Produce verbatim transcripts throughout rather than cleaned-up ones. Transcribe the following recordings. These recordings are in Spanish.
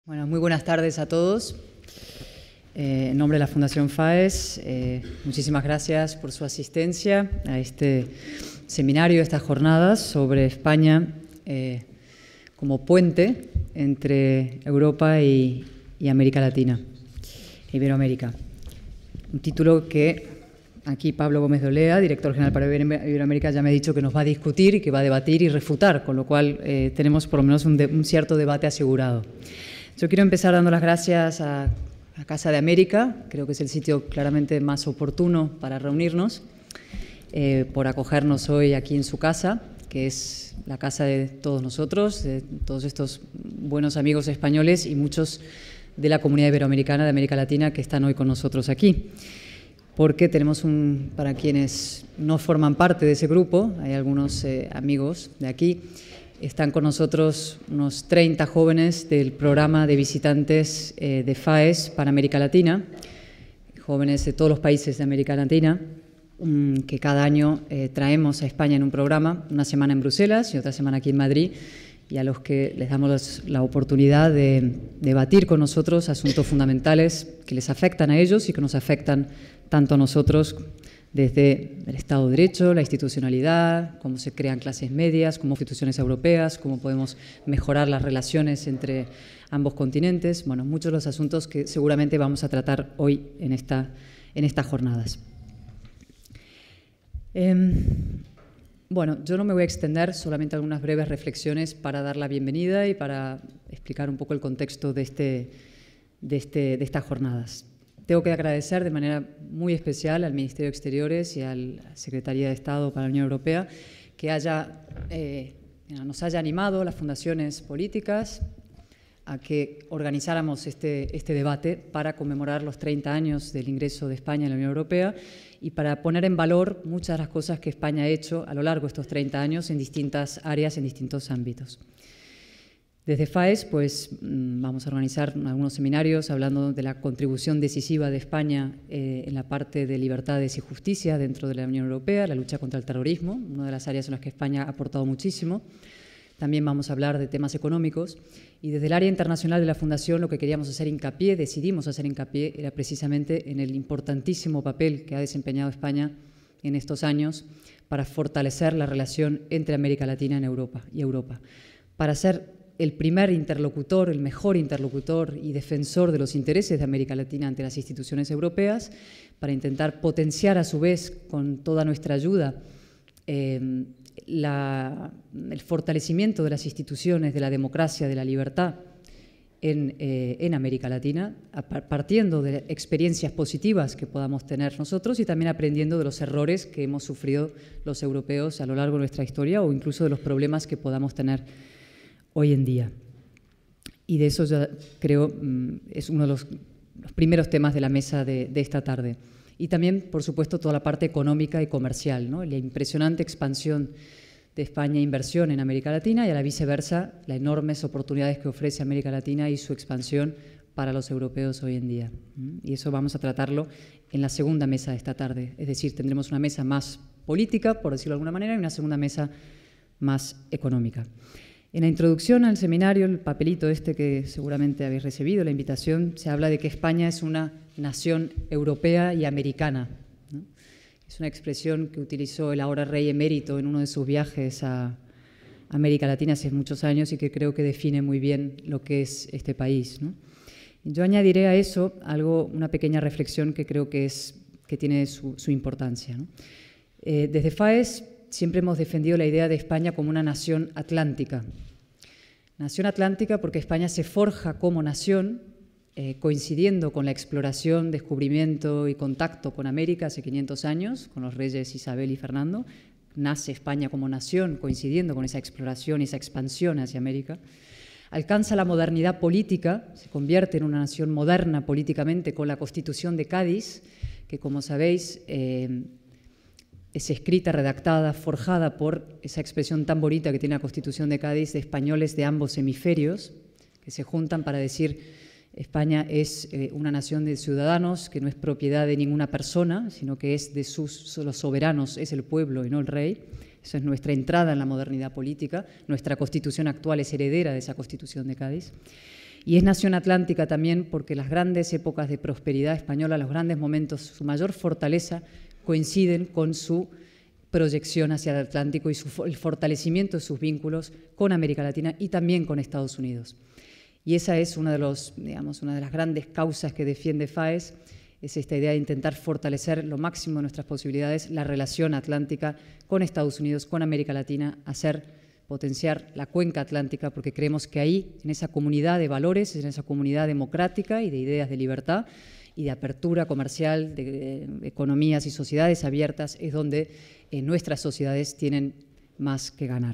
Bueno, muy buenas tardes a todos. Eh, en nombre de la Fundación FAES, eh, muchísimas gracias por su asistencia a este seminario, estas jornadas sobre España eh, como puente entre Europa y, y América Latina, Iberoamérica. Un título que aquí Pablo Gómez de Olea, director general para Iberoamérica, ya me ha dicho que nos va a discutir y que va a debatir y refutar, con lo cual eh, tenemos por lo menos un, de, un cierto debate asegurado. Yo quiero empezar dando las gracias a, a Casa de América, creo que es el sitio claramente más oportuno para reunirnos, eh, por acogernos hoy aquí en su casa, que es la casa de todos nosotros, de todos estos buenos amigos españoles y muchos de la comunidad iberoamericana de América Latina que están hoy con nosotros aquí. Porque tenemos un, para quienes no forman parte de ese grupo, hay algunos eh, amigos de aquí, están con nosotros unos treinta jóvenes del programa de visitantes eh, de FAES para América Latina, jóvenes de todos los países de América Latina, um, que cada año eh, traemos a España en un programa, una semana en Bruselas y otra semana aquí en Madrid, y a los que les damos la oportunidad de debatir con nosotros asuntos fundamentales que les afectan a ellos y que nos afectan tanto a nosotros, desde el Estado de Derecho, la institucionalidad, cómo se crean clases medias, como instituciones europeas, cómo podemos mejorar las relaciones entre ambos continentes. Bueno, muchos de los asuntos que seguramente vamos a tratar hoy en, esta, en estas jornadas. Eh, bueno, yo no me voy a extender, solamente algunas breves reflexiones para dar la bienvenida y para explicar un poco el contexto de, este, de, este, de estas jornadas. Tengo que agradecer de manera muy especial al Ministerio de Exteriores y a la Secretaría de Estado para la Unión Europea que haya, eh, nos haya animado las fundaciones políticas a que organizáramos este, este debate para conmemorar los treinta años del ingreso de España en la Unión Europea y para poner en valor muchas de las cosas que España ha hecho a lo largo de estos treinta años en distintas áreas, en distintos ámbitos. Desde FAES, pues, vamos a organizar algunos seminarios hablando de la contribución decisiva de España eh, en la parte de libertades y justicia dentro de la Unión Europea, la lucha contra el terrorismo, una de las áreas en las que España ha aportado muchísimo. También vamos a hablar de temas económicos y desde el área internacional de la Fundación lo que queríamos hacer hincapié, decidimos hacer hincapié, era precisamente en el importantísimo papel que ha desempeñado España en estos años para fortalecer la relación entre América Latina y Europa, y Europa, para ser el primer interlocutor, el mejor interlocutor y defensor de los intereses de América Latina ante las instituciones europeas, para intentar potenciar a su vez con toda nuestra ayuda eh, la, el fortalecimiento de las instituciones, de la democracia, de la libertad en, eh, en América Latina, partiendo de experiencias positivas que podamos tener nosotros y también aprendiendo de los errores que hemos sufrido los europeos a lo largo de nuestra historia o incluso de los problemas que podamos tener hoy en día. Y de eso ya creo es uno de los, los primeros temas de la mesa de, de esta tarde. Y también, por supuesto, toda la parte económica y comercial, ¿no? La impresionante expansión de España, inversión en América Latina y a la viceversa, las enormes oportunidades que ofrece América Latina y su expansión para los europeos hoy en día. Y eso vamos a tratarlo en la segunda mesa de esta tarde. Es decir, tendremos una mesa más política, por decirlo de alguna manera, y una segunda mesa más económica. En la introducción al seminario, el papelito este que seguramente habéis recibido, la invitación, se habla de que España es una nación europea y americana, ¿no? Es una expresión que utilizó el ahora rey emérito en uno de sus viajes a América Latina hace muchos años y que creo que define muy bien lo que es este país, ¿no? Yo añadiré a eso algo, una pequeña reflexión que creo que, es, que tiene su, su importancia, ¿no? Eh, desde FAES siempre hemos defendido la idea de España como una nación atlántica. Nación atlántica porque España se forja como nación, eh, coincidiendo con la exploración, descubrimiento y contacto con América hace quinientos años, con los reyes Isabel y Fernando. Nace España como nación, coincidiendo con esa exploración y esa expansión hacia América. Alcanza la modernidad política, se convierte en una nación moderna políticamente con la Constitución de Cádiz, que, como sabéis, eh, es escrita, redactada, forjada por esa expresión tan bonita que tiene la Constitución de Cádiz de españoles de ambos hemisferios, que se juntan para decir España es eh, una nación de ciudadanos que no es propiedad de ninguna persona, sino que es de sus los soberanos, es el pueblo y no el rey. Esa es nuestra entrada en la modernidad política. Nuestra Constitución actual es heredera de esa Constitución de Cádiz. Y es nación atlántica también porque las grandes épocas de prosperidad española, los grandes momentos, su mayor fortaleza coinciden con su proyección hacia el Atlántico y su, el fortalecimiento de sus vínculos con América Latina y también con Estados Unidos. Y esa es una de, los, digamos, una de las grandes causas que defiende FAES, es esta idea de intentar fortalecer lo máximo de nuestras posibilidades la relación atlántica con Estados Unidos, con América Latina, hacer potenciar la cuenca atlántica, porque creemos que ahí, en esa comunidad de valores, en esa comunidad democrática y de ideas de libertad y de apertura comercial, de, de economías y sociedades abiertas, es donde eh, nuestras sociedades tienen más que ganar.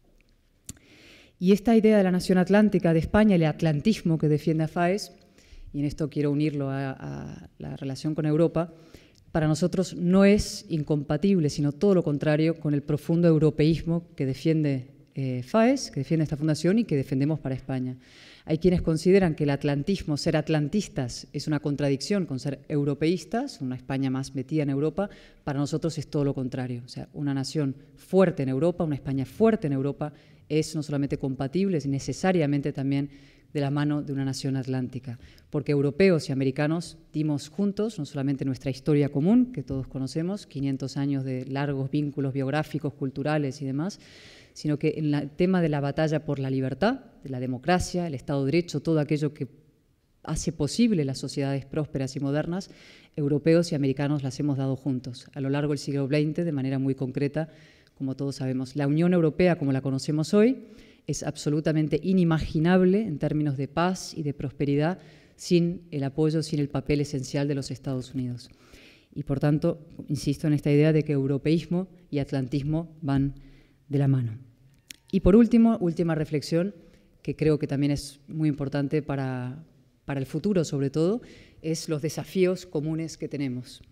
Y esta idea de la nación atlántica de España, el atlantismo que defiende a FAES, y en esto quiero unirlo a, a la relación con Europa, para nosotros no es incompatible, sino todo lo contrario, con el profundo europeísmo que defiende eh, FAES, que defiende esta fundación y que defendemos para España. Hay quienes consideran que el atlantismo, ser atlantistas, es una contradicción con ser europeístas, una España más metida en Europa. Para nosotros es todo lo contrario. O sea, una nación fuerte en Europa, una España fuerte en Europa, es no solamente compatible, es necesariamente también de la mano de una nación atlántica, porque europeos y americanos dimos juntos no solamente nuestra historia común, que todos conocemos, quinientos años de largos vínculos biográficos, culturales y demás, sino que en el tema de la batalla por la libertad, de la democracia, el Estado de Derecho, todo aquello que hace posible las sociedades prósperas y modernas, europeos y americanos las hemos dado juntos a lo largo del siglo veinte de manera muy concreta, como todos sabemos. La Unión Europea, como la conocemos hoy, es absolutamente inimaginable en términos de paz y de prosperidad sin el apoyo, sin el papel esencial de los Estados Unidos. Y por tanto, insisto en esta idea de que europeísmo y atlantismo van de la mano. Y por último, última reflexión, que creo que también es muy importante para, para el futuro sobre todo, es los desafíos comunes que tenemos.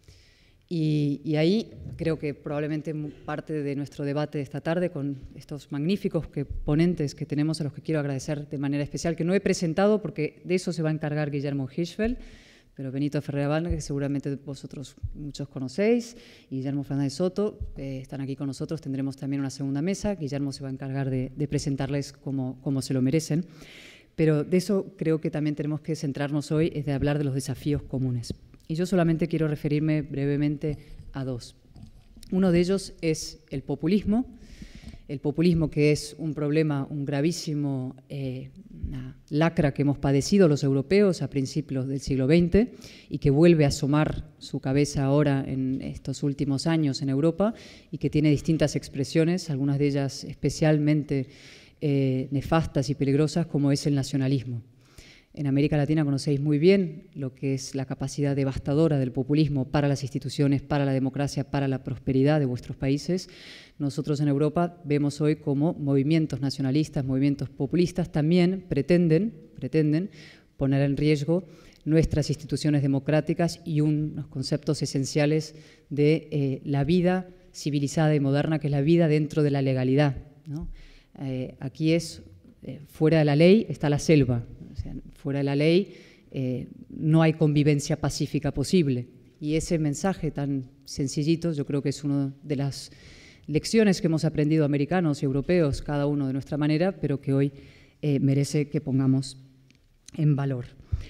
Y, y ahí creo que probablemente parte de nuestro debate de esta tarde con estos magníficos que, ponentes que tenemos, a los que quiero agradecer de manera especial, que no he presentado porque de eso se va a encargar Guillermo Hirschfeld, pero Benito Ferrer-Valna, que seguramente vosotros muchos conocéis, y Guillermo Fernández Soto, eh, están aquí con nosotros, tendremos también una segunda mesa, Guillermo se va a encargar de, de presentarles como, como se lo merecen, pero de eso creo que también tenemos que centrarnos hoy, es de hablar de los desafíos comunes. Y yo solamente quiero referirme brevemente a dos. Uno de ellos es el populismo, el populismo que es un problema, un gravísimo eh, una lacra que hemos padecido los europeos a principios del siglo veinte y que vuelve a asomar su cabeza ahora en estos últimos años en Europa y que tiene distintas expresiones, algunas de ellas especialmente eh, nefastas y peligrosas, como es el nacionalismo. En América Latina conocéis muy bien lo que es la capacidad devastadora del populismo para las instituciones, para la democracia, para la prosperidad de vuestros países. Nosotros en Europa vemos hoy cómo movimientos nacionalistas, movimientos populistas también pretenden, pretenden poner en riesgo nuestras instituciones democráticas y unos conceptos esenciales de eh, la vida civilizada y moderna, que es la vida dentro de la legalidad, ¿no? Eh, aquí es, eh, fuera de la ley está la selva. O sea, fuera de la ley eh, no hay convivencia pacífica posible. Y ese mensaje tan sencillito yo creo que es una de las lecciones que hemos aprendido americanos y europeos, cada uno de nuestra manera, pero que hoy eh, merece que pongamos en valor.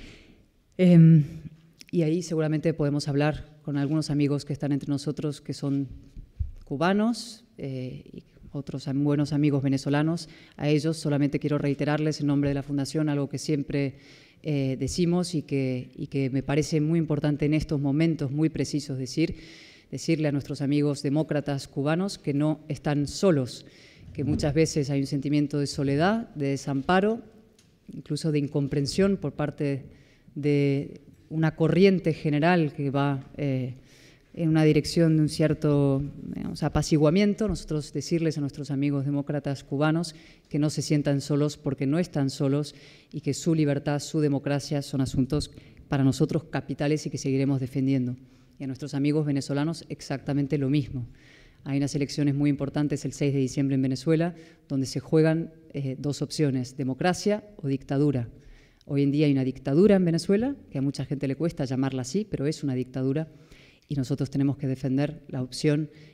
Eh, y ahí seguramente podemos hablar con algunos amigos que están entre nosotros que son cubanos eh, y otros buenos amigos venezolanos. A ellos solamente quiero reiterarles en nombre de la Fundación algo que siempre eh, decimos y que, y que me parece muy importante en estos momentos muy precisos decir, decirle a nuestros amigos demócratas cubanos que no están solos, que muchas veces hay un sentimiento de soledad, de desamparo, incluso de incomprensión por parte de una corriente general que va eh, en una dirección de un cierto digamos, apaciguamiento. Nosotros decirles a nuestros amigos demócratas cubanos que no se sientan solos porque no están solos y que su libertad, su democracia son asuntos para nosotros capitales y que seguiremos defendiendo. Y a nuestros amigos venezolanos exactamente lo mismo. Hay unas elecciones muy importantes el seis de diciembre en Venezuela donde se juegan eh, dos opciones, democracia o dictadura. Hoy en día hay una dictadura en Venezuela, que a mucha gente le cuesta llamarla así, pero es una dictadura. Y nosotros tenemos que defender la opción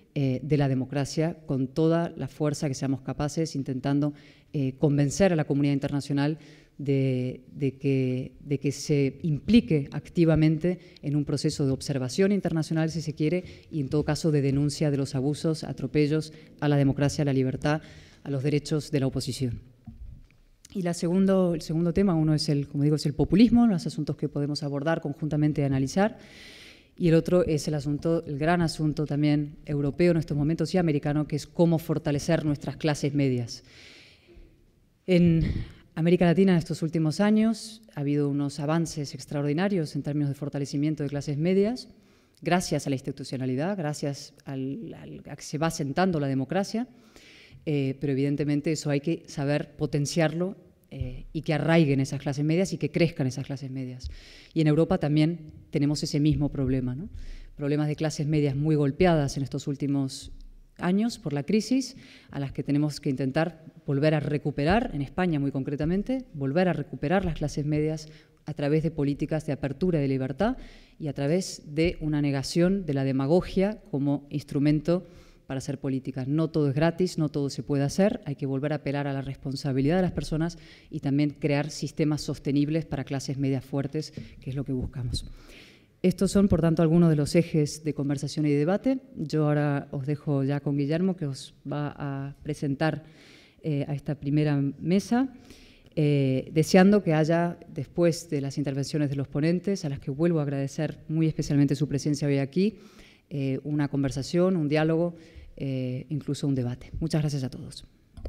eh, de la democracia con toda la fuerza que seamos capaces, intentando eh, convencer a la comunidad internacional de, de, que, de que se implique activamente en un proceso de observación internacional, si se quiere, y en todo caso de denuncia de los abusos, atropellos a la democracia, a la libertad, a los derechos de la oposición. Y la segundo, el segundo tema, uno es el, como digo, es el populismo, los asuntos que podemos abordar conjuntamente y analizar, y el otro es el asunto, el gran asunto también europeo en estos momentos y americano, que es cómo fortalecer nuestras clases medias. En América Latina en estos últimos años ha habido unos avances extraordinarios en términos de fortalecimiento de clases medias, gracias a la institucionalidad, gracias al, al, a que se va asentando la democracia, eh, pero evidentemente eso hay que saber potenciarlo eh, y que arraiguen esas clases medias y que crezcan esas clases medias. Y en Europa también tenemos ese mismo problema, ¿no? Problemas de clases medias muy golpeadas en estos últimos años por la crisis, a las que tenemos que intentar volver a recuperar, en España muy concretamente, volver a recuperar las clases medias a través de políticas de apertura y de libertad y a través de una negación de la demagogia como instrumento para hacer políticas. No todo es gratis, no todo se puede hacer, hay que volver a apelar a la responsabilidad de las personas y también crear sistemas sostenibles para clases medias fuertes, que es lo que buscamos. Estos son, por tanto, algunos de los ejes de conversación y de debate. Yo ahora os dejo ya con Guillermo, que os va a presentar eh, a esta primera mesa, eh, deseando que haya, después de las intervenciones de los ponentes, a las que vuelvo a agradecer muy especialmente su presencia hoy aquí, eh, una conversación, un diálogo, eh, incluso un debate. Muchas gracias a todos.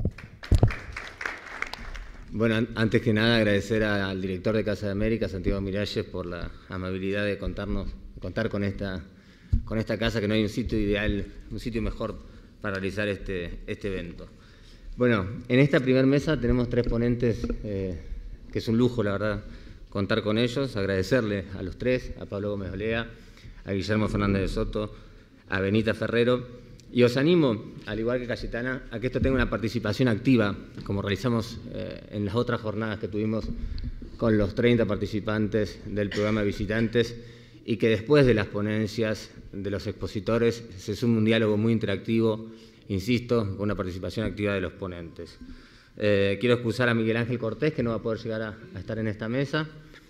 Bueno, antes que nada agradecer al director de Casa de América, Santiago Miralles, por la amabilidad de contarnos, contar con esta, con esta casa, que no hay un sitio ideal, un sitio mejor para realizar este, este evento. Bueno, en esta primera mesa tenemos tres ponentes, eh, que es un lujo, la verdad, contar con ellos, agradecerle a los tres, a Pablo Gómez Olea, a Guillermo Fernández de Soto, a Benita Ferrero. Y os animo, al igual que Cayetana, a que esto tenga una participación activa, como realizamos eh, en las otras jornadas que tuvimos con los treinta participantes del programa de visitantes, y que después de las ponencias de los expositores se sume un diálogo muy interactivo, insisto, con una participación activa de los ponentes. Eh, quiero excusar a Miguel Ángel Cortés, que no va a poder llegar a, a estar en esta mesa,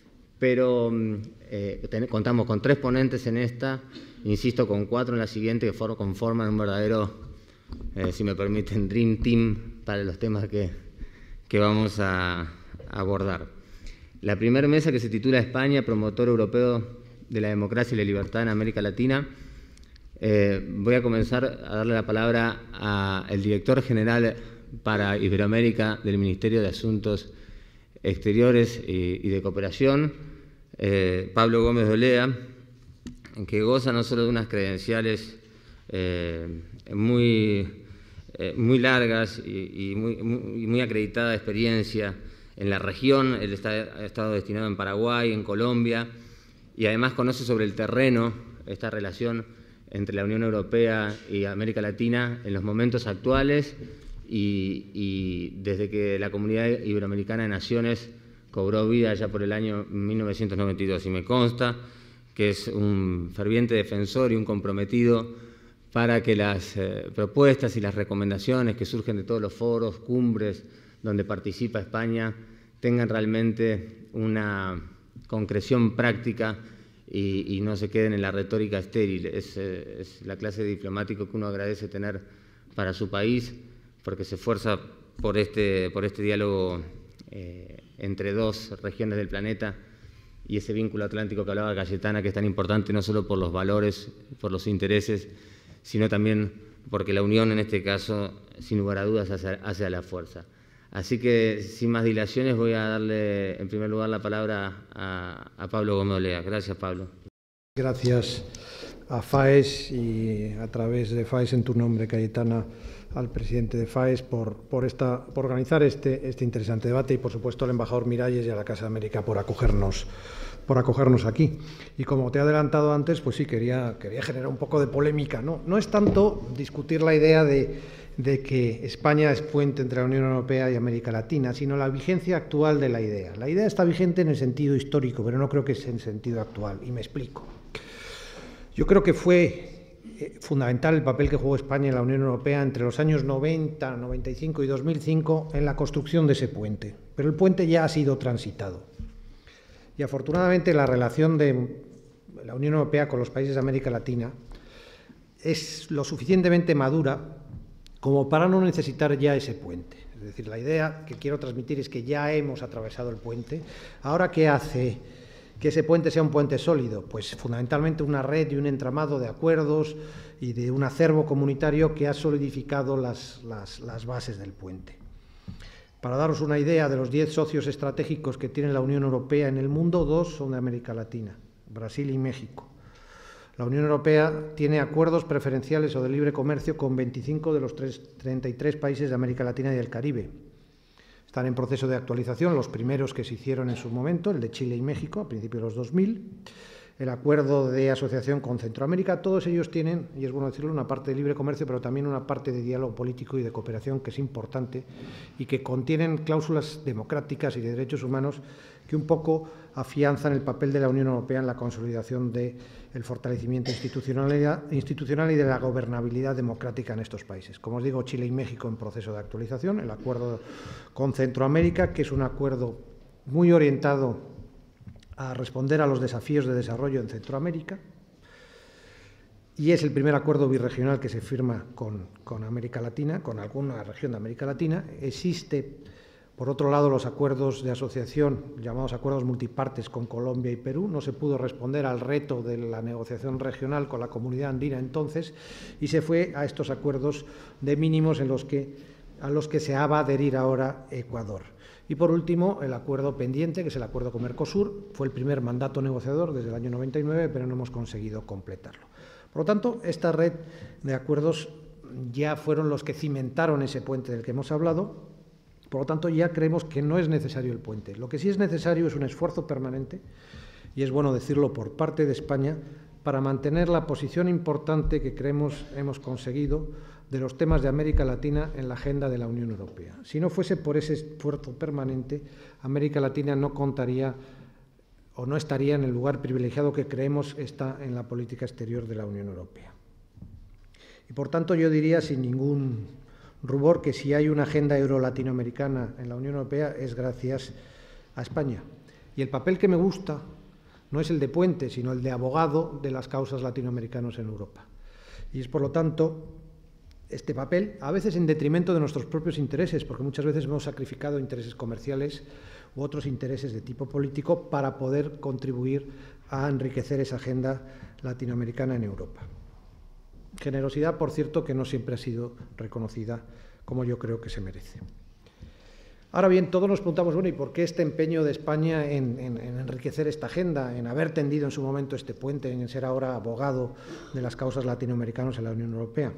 pero eh, ten, contamos con tres ponentes en esta, insisto, con cuatro en la siguiente, que for, conforman un verdadero, eh, si me permiten, dream team para los temas que, que vamos a, a abordar. La primera mesa, que se titula España, promotor europeo de la democracia y la libertad en América Latina. Eh, voy a comenzar a darle la palabra al director general para Iberoamérica del Ministerio de Asuntos Exteriores y, y de Cooperación, eh, Pablo Gómez Olea, que goza no solo de unas credenciales eh, muy, eh, muy largas y, y, muy, muy, y muy acreditada experiencia en la región. Él está, ha estado destinado en Paraguay, en Colombia, y además conoce sobre el terreno esta relación entre la Unión Europea y América Latina en los momentos actuales y, y desde que la Comunidad Iberoamericana de Naciones cobró vida ya por el año mil novecientos noventa y dos, y me consta que es un ferviente defensor y un comprometido para que las eh, propuestas y las recomendaciones que surgen de todos los foros, cumbres donde participa España, tengan realmente una concreción práctica y, y no se queden en la retórica estéril. Es, eh, es la clase de diplomático que uno agradece tener para su país, porque se esfuerza por este, por este diálogo eh, entre dos regiones del planeta, y ese vínculo atlántico que hablaba Cayetana, que es tan importante no solo por los valores, por los intereses, sino también porque la unión en este caso, sin lugar a dudas, hace, hace a la fuerza. Así que, sin más dilaciones, voy a darle en primer lugar la palabra a, a Pablo Gómez Olea. Gracias, Pablo. Gracias a FAES y a través de FAES, en tu nombre, Cayetana, al presidente de FAES por, por, esta, por organizar este, este interesante debate, y por supuesto al embajador Miralles y a la Casa de América por acogernos, por acogernos aquí. Y como te he adelantado antes, pues sí, quería, quería generar un poco de polémica, ¿no? No es tanto discutir la idea de, de que España es puente entre la Unión Europea y América Latina, sino la vigencia actual de la idea. La idea está vigente en el sentido histórico, pero no creo que sea en sentido actual, y me explico. Yo creo que fue eh, fundamental el papel que jugó España en la Unión Europea entre los años noventa, noventa y cinco y dos mil cinco en la construcción de ese puente. Pero el puente ya ha sido transitado. Y afortunadamente la relación de la Unión Europea con los países de América Latina es lo suficientemente madura como para no necesitar ya ese puente. Es decir, la idea que quiero transmitir es que ya hemos atravesado el puente. ¿Ahora qué hace que ese puente sea un puente sólido? Pues fundamentalmente una red y un entramado de acuerdos y de un acervo comunitario que ha solidificado las, las, las bases del puente. Para daros una idea de los diez socios estratégicos que tiene la Unión Europea en el mundo, dos son de América Latina, Brasil y México. La Unión Europea tiene acuerdos preferenciales o de libre comercio con veinticinco de los treinta y tres países de América Latina y del Caribe. Están en proceso de actualización los primeros que se hicieron en su momento, el de Chile y México, a principios de los dos mil, el acuerdo de asociación con Centroamérica. Todos ellos tienen, y es bueno decirlo, una parte de libre comercio, pero también una parte de diálogo político y de cooperación que es importante y que contienen cláusulas democráticas y de derechos humanos que un poco afianzan el papel de la Unión Europea en la consolidación del fortalecimiento institucional, institucional y de la gobernabilidad democrática en estos países. Como os digo, Chile y México en proceso de actualización, el acuerdo con Centroamérica, que es un acuerdo muy orientado a responder a los desafíos de desarrollo en Centroamérica, y es el primer acuerdo birregional que se firma con, con América Latina, con alguna región de América Latina. Existe, por otro lado, los acuerdos de asociación, llamados acuerdos multipartes con Colombia y Perú. No se pudo responder al reto de la negociación regional con la comunidad andina entonces, y se fue a estos acuerdos de mínimos en los que, a los que se va a adherir ahora Ecuador. Y por último, el acuerdo pendiente, que es el acuerdo con Mercosur. Fue el primer mandato negociador desde el año noventa y nueve, pero no hemos conseguido completarlo. Por lo tanto, esta red de acuerdos ya fueron los que cimentaron ese puente del que hemos hablado. Por lo tanto, ya creemos que no es necesario el puente. Lo que sí es necesario es un esfuerzo permanente, y es bueno decirlo por parte de España, para mantener la posición importante que creemos hemos conseguido de los temas de América Latina en la agenda de la Unión Europea. Si no fuese por ese esfuerzo permanente, América Latina no contaría o no estaría en el lugar privilegiado que creemos está en la política exterior de la Unión Europea. Y por tanto, yo diría sin ningún rubor que si hay una agenda euro-latinoamericana en la Unión Europea es gracias a España. Y el papel que me gusta no es el de puente, sino el de abogado de las causas latinoamericanas en Europa. Y es, por lo tanto, este papel, a veces en detrimento de nuestros propios intereses, porque muchas veces hemos sacrificado intereses comerciales u otros intereses de tipo político para poder contribuir a enriquecer esa agenda latinoamericana en Europa. Generosidad, por cierto, que no siempre ha sido reconocida como yo creo que se merece. Ahora bien, todos nos preguntamos, bueno, ¿y por qué este empeño de España en, en, en enriquecer esta agenda, en haber tendido en su momento este puente, en ser ahora abogado de las causas latinoamericanas en la Unión Europea?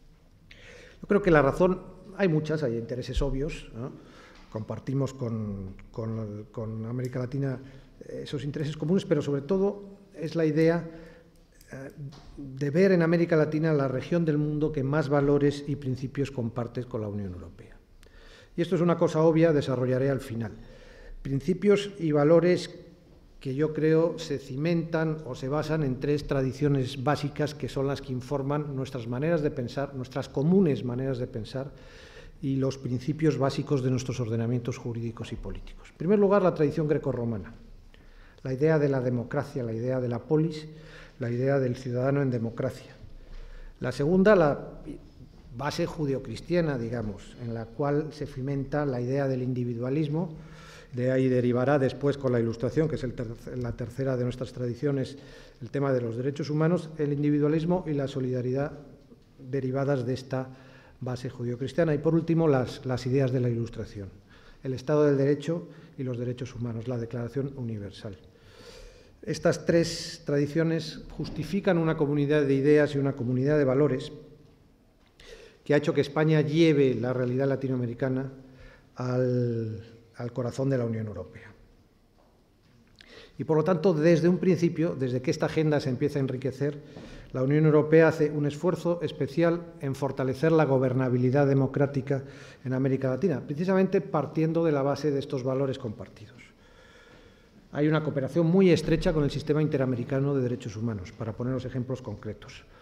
Yo creo que la razón, hay muchas, hay intereses obvios, ¿no? Compartimos con, con, con América Latina esos intereses comunes, pero sobre todo es la idea de ver en América Latina la región del mundo que más valores y principios comparte con la Unión Europea. Y esto es una cosa obvia, desarrollaré al final. Principios y valores que yo creo se cimentan o se basan en tres tradiciones básicas que son las que informan nuestras maneras de pensar, nuestras comunes maneras de pensar y los principios básicos de nuestros ordenamientos jurídicos y políticos. En primer lugar, la tradición grecorromana, la idea de la democracia, la idea de la polis, la idea del ciudadano en democracia. La segunda, la base judeocristiana, digamos, en la cual se cimenta la idea del individualismo. De ahí derivará después con la Ilustración, que es el ter la tercera de nuestras tradiciones, el tema de los derechos humanos, el individualismo y la solidaridad derivadas de esta base judeocristiana. Y por último, las, las ideas de la Ilustración, el Estado del Derecho y los derechos humanos, la Declaración Universal. Estas tres tradiciones justifican una comunidad de ideas y una comunidad de valores que ha hecho que España lleve la realidad latinoamericana al, al corazón de la Unión Europea. Y por lo tanto, desde un principio, desde que esta agenda se empieza a enriquecer, la Unión Europea hace un esfuerzo especial en fortalecer la gobernabilidad democrática en América Latina, precisamente partiendo de la base de estos valores compartidos. Hay una cooperación muy estrecha con el sistema interamericano de derechos humanos, para poner los ejemplos concretos.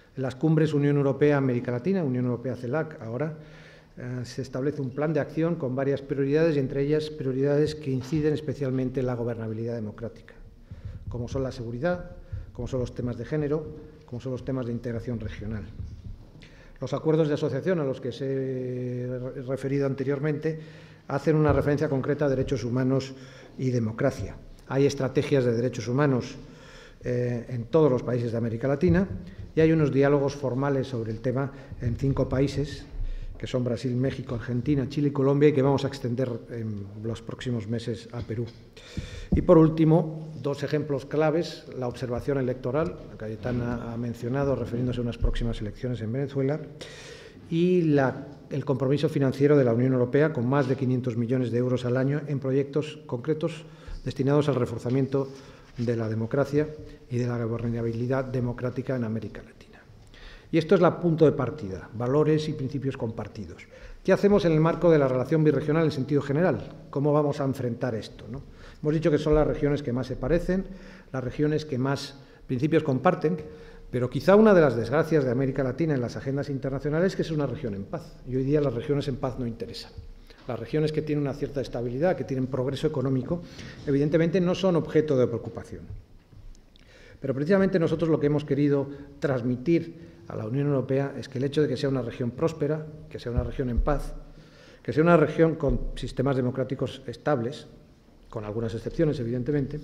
En las cumbres Unión Europea-América Latina, Unión Europea-CELAC, ahora eh, se establece un plan de acción con varias prioridades y entre ellas prioridades que inciden especialmente en la gobernabilidad democrática, como son la seguridad, como son los temas de género, como son los temas de integración regional. Los acuerdos de asociación a los que se he referido anteriormente hacen una referencia concreta a derechos humanos y democracia. Hay estrategias de derechos humanos eh, en todos los países de América Latina y hay unos diálogos formales sobre el tema en cinco países, que son Brasil, México, Argentina, Chile y Colombia, y que vamos a extender en los próximos meses a Perú. Y por último, dos ejemplos claves: la observación electoral, que Cayetana ha mencionado, refiriéndose a unas próximas elecciones en Venezuela, y la, el compromiso financiero de la Unión Europea con más de quinientos millones de euros al año en proyectos concretos destinados al reforzamiento de la democracia y de la gobernabilidad democrática en América Latina. Y esto es el punto de partida, valores y principios compartidos. ¿Qué hacemos en el marco de la relación birregional en sentido general? ¿Cómo vamos a enfrentar esto, ¿no? Hemos dicho que son las regiones que más se parecen, las regiones que más principios comparten, pero quizá una de las desgracias de América Latina en las agendas internacionales es que es una región en paz. Y hoy día las regiones en paz no interesan. Las regiones que tienen una cierta estabilidad, que tienen progreso económico, evidentemente no son objeto de preocupación. Pero precisamente nosotros lo que hemos querido transmitir a la Unión Europea es que el hecho de que sea una región próspera, que sea una región en paz, que sea una región con sistemas democráticos estables, con algunas excepciones, evidentemente,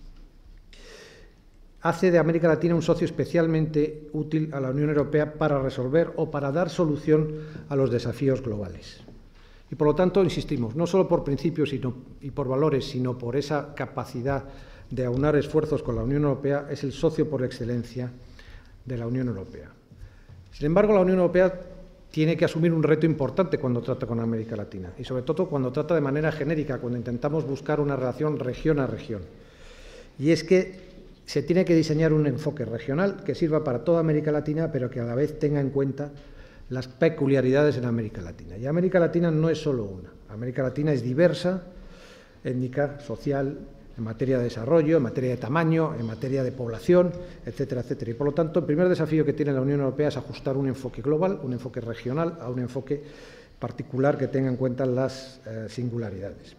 hace de América Latina un socio especialmente útil a la Unión Europea para resolver o para dar solución a los desafíos globales. Y por lo tanto, insistimos, no solo por principios sino, y por valores, sino por esa capacidad de aunar esfuerzos con la Unión Europea, es el socio por excelencia de la Unión Europea. Sin embargo, la Unión Europea tiene que asumir un reto importante cuando trata con América Latina y sobre todo cuando trata de manera genérica, cuando intentamos buscar una relación región a región. Y es que se tiene que diseñar un enfoque regional que sirva para toda América Latina, pero que a la vez tenga en cuenta las peculiaridades en América Latina. Y América Latina no es solo una. América Latina es diversa, étnica, social, en materia de desarrollo, en materia de tamaño, en materia de población, etcétera, etcétera. Y por lo tanto, el primer desafío que tiene la Unión Europea es ajustar un enfoque global, un enfoque regional, a un enfoque particular que tenga en cuenta las eh, singularidades.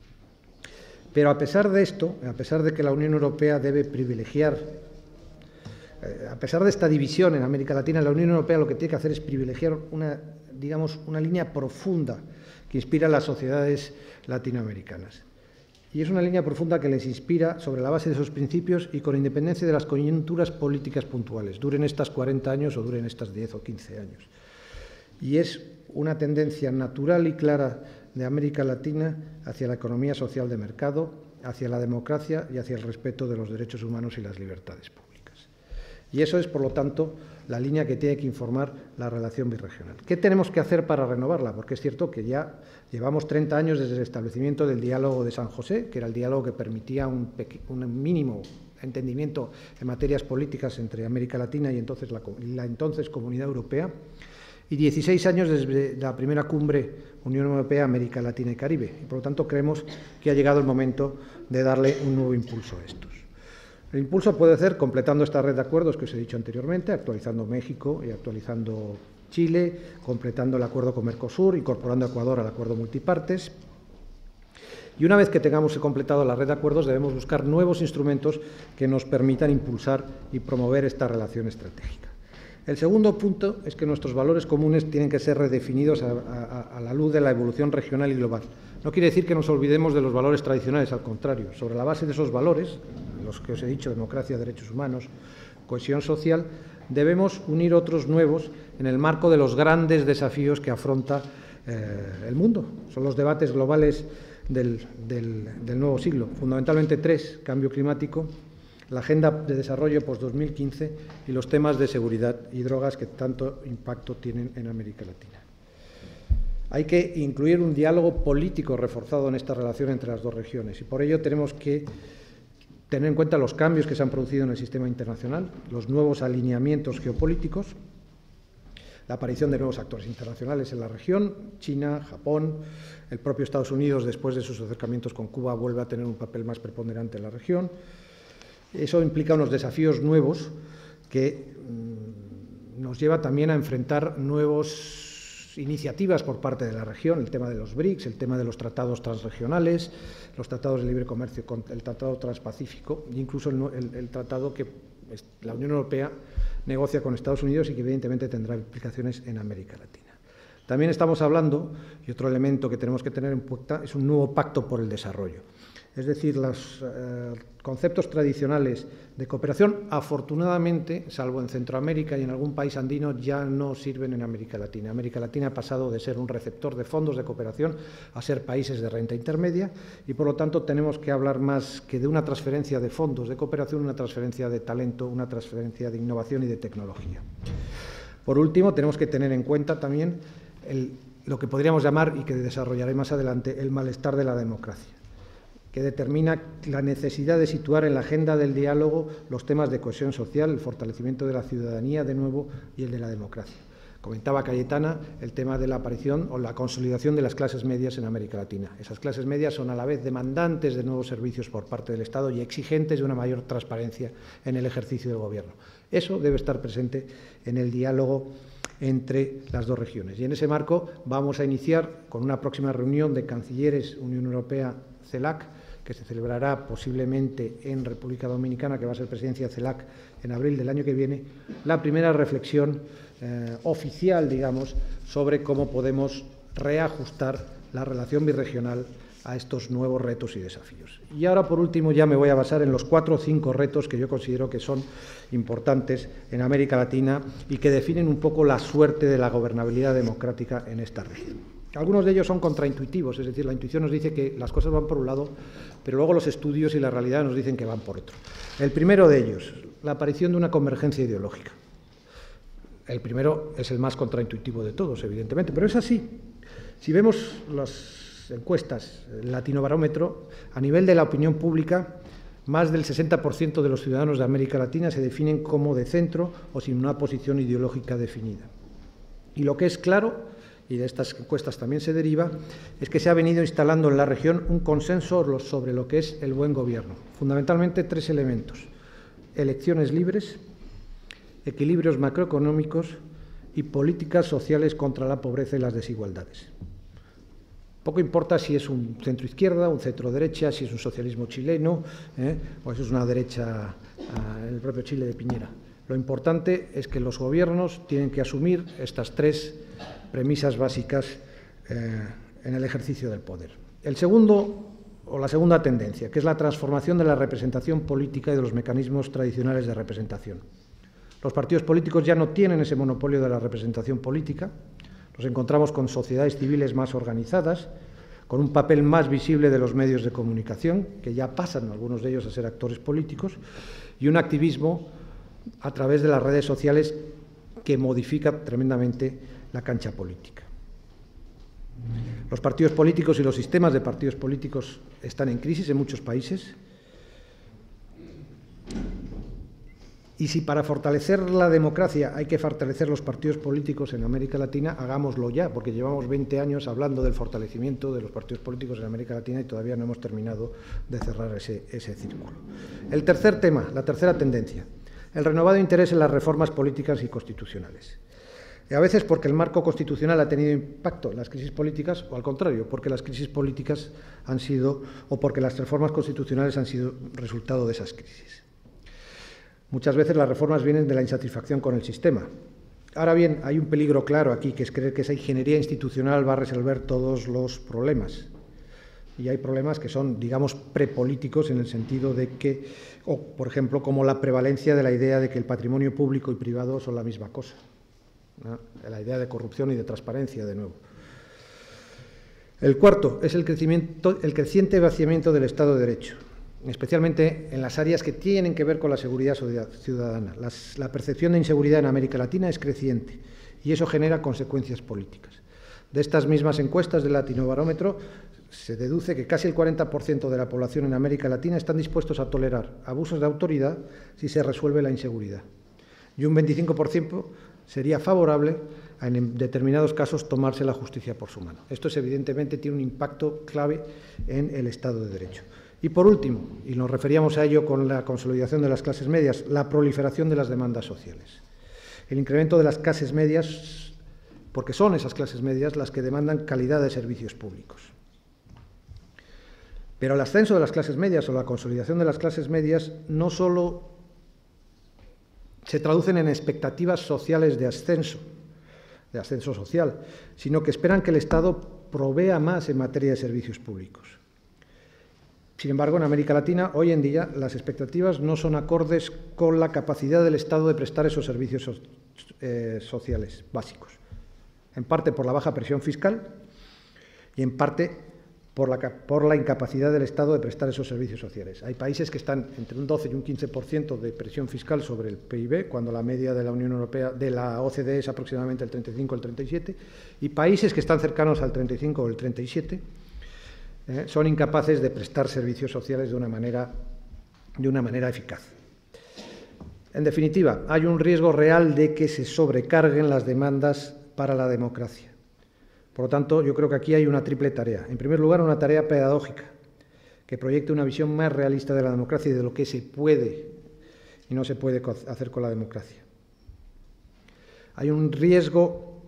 Pero a pesar de esto, a pesar de que la Unión Europea debe privilegiar, eh, a pesar de esta división en América Latina, la Unión Europea lo que tiene que hacer es privilegiar una, digamos, una línea profunda que inspira a las sociedades latinoamericanas. Y es una línea profunda que les inspira sobre la base de esos principios y con independencia de las coyunturas políticas puntuales, duren estas cuarenta años o duren estas diez o quince años. Y es una tendencia natural y clara de América Latina hacia la economía social de mercado, hacia la democracia y hacia el respeto de los derechos humanos y las libertades públicas. Y eso es, por lo tanto, la línea que tiene que informar la relación birregional. ¿Qué tenemos que hacer para renovarla? Porque es cierto que ya llevamos treinta años desde el establecimiento del diálogo de San José, que era el diálogo que permitía un, un mínimo entendimiento en materias políticas entre América Latina y entonces la, la entonces Comunidad Europea, y dieciséis años desde la primera cumbre Unión Europea, América Latina y Caribe. Y por lo tanto creemos que ha llegado el momento de darle un nuevo impulso a estos. El impulso puede ser completando esta red de acuerdos que os he dicho anteriormente, actualizando México y actualizando Chile, completando el acuerdo con Mercosur, incorporando a Ecuador al acuerdo multipartes. Y una vez que tengamos completado la red de acuerdos, debemos buscar nuevos instrumentos que nos permitan impulsar y promover esta relación estratégica. El segundo punto es que nuestros valores comunes tienen que ser redefinidos a, a, a la luz de la evolución regional y global. No quiere decir que nos olvidemos de los valores tradicionales, al contrario. Sobre la base de esos valores, los que os he dicho, democracia, derechos humanos, cohesión social, debemos unir otros nuevos en el marco de los grandes desafíos que afronta eh, el mundo. Son los debates globales del, del, del nuevo siglo, fundamentalmente tres: cambio climático, la Agenda de Desarrollo post dos mil quince y los temas de seguridad y drogas que tanto impacto tienen en América Latina. Hay que incluir un diálogo político reforzado en esta relación entre las dos regiones y por ello tenemos que tener en cuenta los cambios que se han producido en el sistema internacional, los nuevos alineamientos geopolíticos, la aparición de nuevos actores internacionales en la región, China, Japón, el propio Estados Unidos, después de sus acercamientos con Cuba, vuelve a tener un papel más preponderante en la región. Eso implica unos desafíos nuevos que nos lleva también a enfrentar nuevas iniciativas por parte de la región, el tema de los BRICS, el tema de los tratados transregionales, los tratados de libre comercio, el tratado transpacífico e incluso el, el, el tratado que la Unión Europea negocia con Estados Unidos y que evidentemente tendrá implicaciones en América Latina. También estamos hablando, y otro elemento que tenemos que tener en cuenta, es un nuevo pacto por el desarrollo. Es decir, los eh, conceptos tradicionales de cooperación, afortunadamente, salvo en Centroamérica y en algún país andino, ya no sirven en América Latina. América Latina ha pasado de ser un receptor de fondos de cooperación a ser países de renta intermedia y, por lo tanto, tenemos que hablar más que de una transferencia de fondos de cooperación, una transferencia de talento, una transferencia de innovación y de tecnología. Por último, tenemos que tener en cuenta también el, lo que podríamos llamar, y que desarrollaré más adelante, el malestar de la democracia, que determina la necesidad de situar en la agenda del diálogo los temas de cohesión social, el fortalecimiento de la ciudadanía, de nuevo, y el de la democracia. Comentaba Cayetana el tema de la aparición o la consolidación de las clases medias en América Latina. Esas clases medias son a la vez demandantes de nuevos servicios por parte del Estado y exigentes de una mayor transparencia en el ejercicio del Gobierno. Eso debe estar presente en el diálogo entre las dos regiones. Y en ese marco vamos a iniciar con una próxima reunión de cancilleres Unión Europea-CELAC, que se celebrará posiblemente en República Dominicana, que va a ser presidencia de CELAC en abril del año que viene, la primera reflexión eh, oficial, digamos, sobre cómo podemos reajustar la relación birregional a estos nuevos retos y desafíos. Y ahora, por último, ya me voy a basar en los cuatro o cinco retos que yo considero que son importantes en América Latina y que definen un poco la suerte de la gobernabilidad democrática en esta región. Algunos de ellos son contraintuitivos, es decir, la intuición nos dice que las cosas van por un lado, pero luego los estudios y la realidad nos dicen que van por otro. El primero de ellos, la aparición de una convergencia ideológica. El primero es el más contraintuitivo de todos, evidentemente, pero es así. Si vemos las encuestas, el Latinobarómetro, a nivel de la opinión pública, más del sesenta por ciento de los ciudadanos de América Latina se definen como de centro o sin una posición ideológica definida. Y lo que es claro, y de estas encuestas también se deriva, es que se ha venido instalando en la región un consenso sobre lo que es el buen gobierno. Fundamentalmente tres elementos: elecciones libres, equilibrios macroeconómicos y políticas sociales contra la pobreza y las desigualdades. Poco importa si es un centro-izquierda, un centro-derecha, si es un socialismo chileno, ¿eh? o eso es una derecha en el propio Chile de Piñera. Lo importante es que los gobiernos tienen que asumir estas tres premisas básicas eh, en el ejercicio del poder. El segundo, o la segunda tendencia, que es la transformación de la representación política y de los mecanismos tradicionales de representación. Los partidos políticos ya no tienen ese monopolio de la representación política. Nos encontramos con sociedades civiles más organizadas, con un papel más visible de los medios de comunicación, que ya pasan algunos de ellos a ser actores políticos, y un activismo a través de las redes sociales que modifica tremendamente la cancha política. Los partidos políticos y los sistemas de partidos políticos están en crisis en muchos países. Y si para fortalecer la democracia hay que fortalecer los partidos políticos en América Latina, hagámoslo ya, porque llevamos veinte años hablando del fortalecimiento de los partidos políticos en América Latina y todavía no hemos terminado de cerrar ese, ese círculo. El tercer tema, la tercera tendencia, el renovado interés en las reformas políticas y constitucionales. Y a veces porque el marco constitucional ha tenido impacto en las crisis políticas, o al contrario, porque las crisis políticas han sido, o porque las reformas constitucionales han sido resultado de esas crisis. Muchas veces las reformas vienen de la insatisfacción con el sistema. Ahora bien, hay un peligro claro aquí, que es creer que esa ingeniería institucional va a resolver todos los problemas. Y hay problemas que son, digamos, prepolíticos en el sentido de que, o, por ejemplo, como la prevalencia de la idea de que el patrimonio público y privado son la misma cosa, ¿no? La idea de corrupción y de transparencia, de nuevo. El cuarto es el, crecimiento, el creciente vaciamiento del Estado de Derecho, especialmente en las áreas que tienen que ver con la seguridad ciudadana. Las, la percepción de inseguridad en América Latina es creciente y eso genera consecuencias políticas. De estas mismas encuestas del Latinobarómetro se deduce que casi el cuarenta por ciento de la población en América Latina están dispuestos a tolerar abusos de autoridad si se resuelve la inseguridad. Y un veinticinco por ciento sería favorable a, en determinados casos, tomarse la justicia por su mano. Esto es, evidentemente tiene un impacto clave en el Estado de Derecho. Y por último, y nos referíamos a ello con la consolidación de las clases medias, la proliferación de las demandas sociales. el incremento de las clases medias, porque son esas clases medias las que demandan calidad de servicios públicos. Pero el ascenso de las clases medias o la consolidación de las clases medias no solo se traducen en expectativas sociales de ascenso, de ascenso social, sino que esperan que el Estado provea más en materia de servicios públicos. Sin embargo, en América Latina, hoy en día, las expectativas no son acordes con la capacidad del Estado de prestar esos servicios so eh, sociales básicos, en parte por la baja presión fiscal y en parte por la, por la incapacidad del Estado de prestar esos servicios sociales. Hay países que están entre un doce y un quince por ciento de presión fiscal sobre el P I B, cuando la media de la Unión Europea, de la O C D E es aproximadamente el treinta y cinco al treinta y siete, y países que están cercanos al treinta y cinco o el treinta y siete eh, son incapaces de prestar servicios sociales de una manera, de una manera eficaz. En definitiva, hay un riesgo real de que se sobrecarguen las demandas para la democracia. Por lo tanto, yo creo que aquí hay una triple tarea. En primer lugar, una tarea pedagógica, que proyecte una visión más realista de la democracia y de lo que se puede y no se puede hacer con la democracia. Hay un riesgo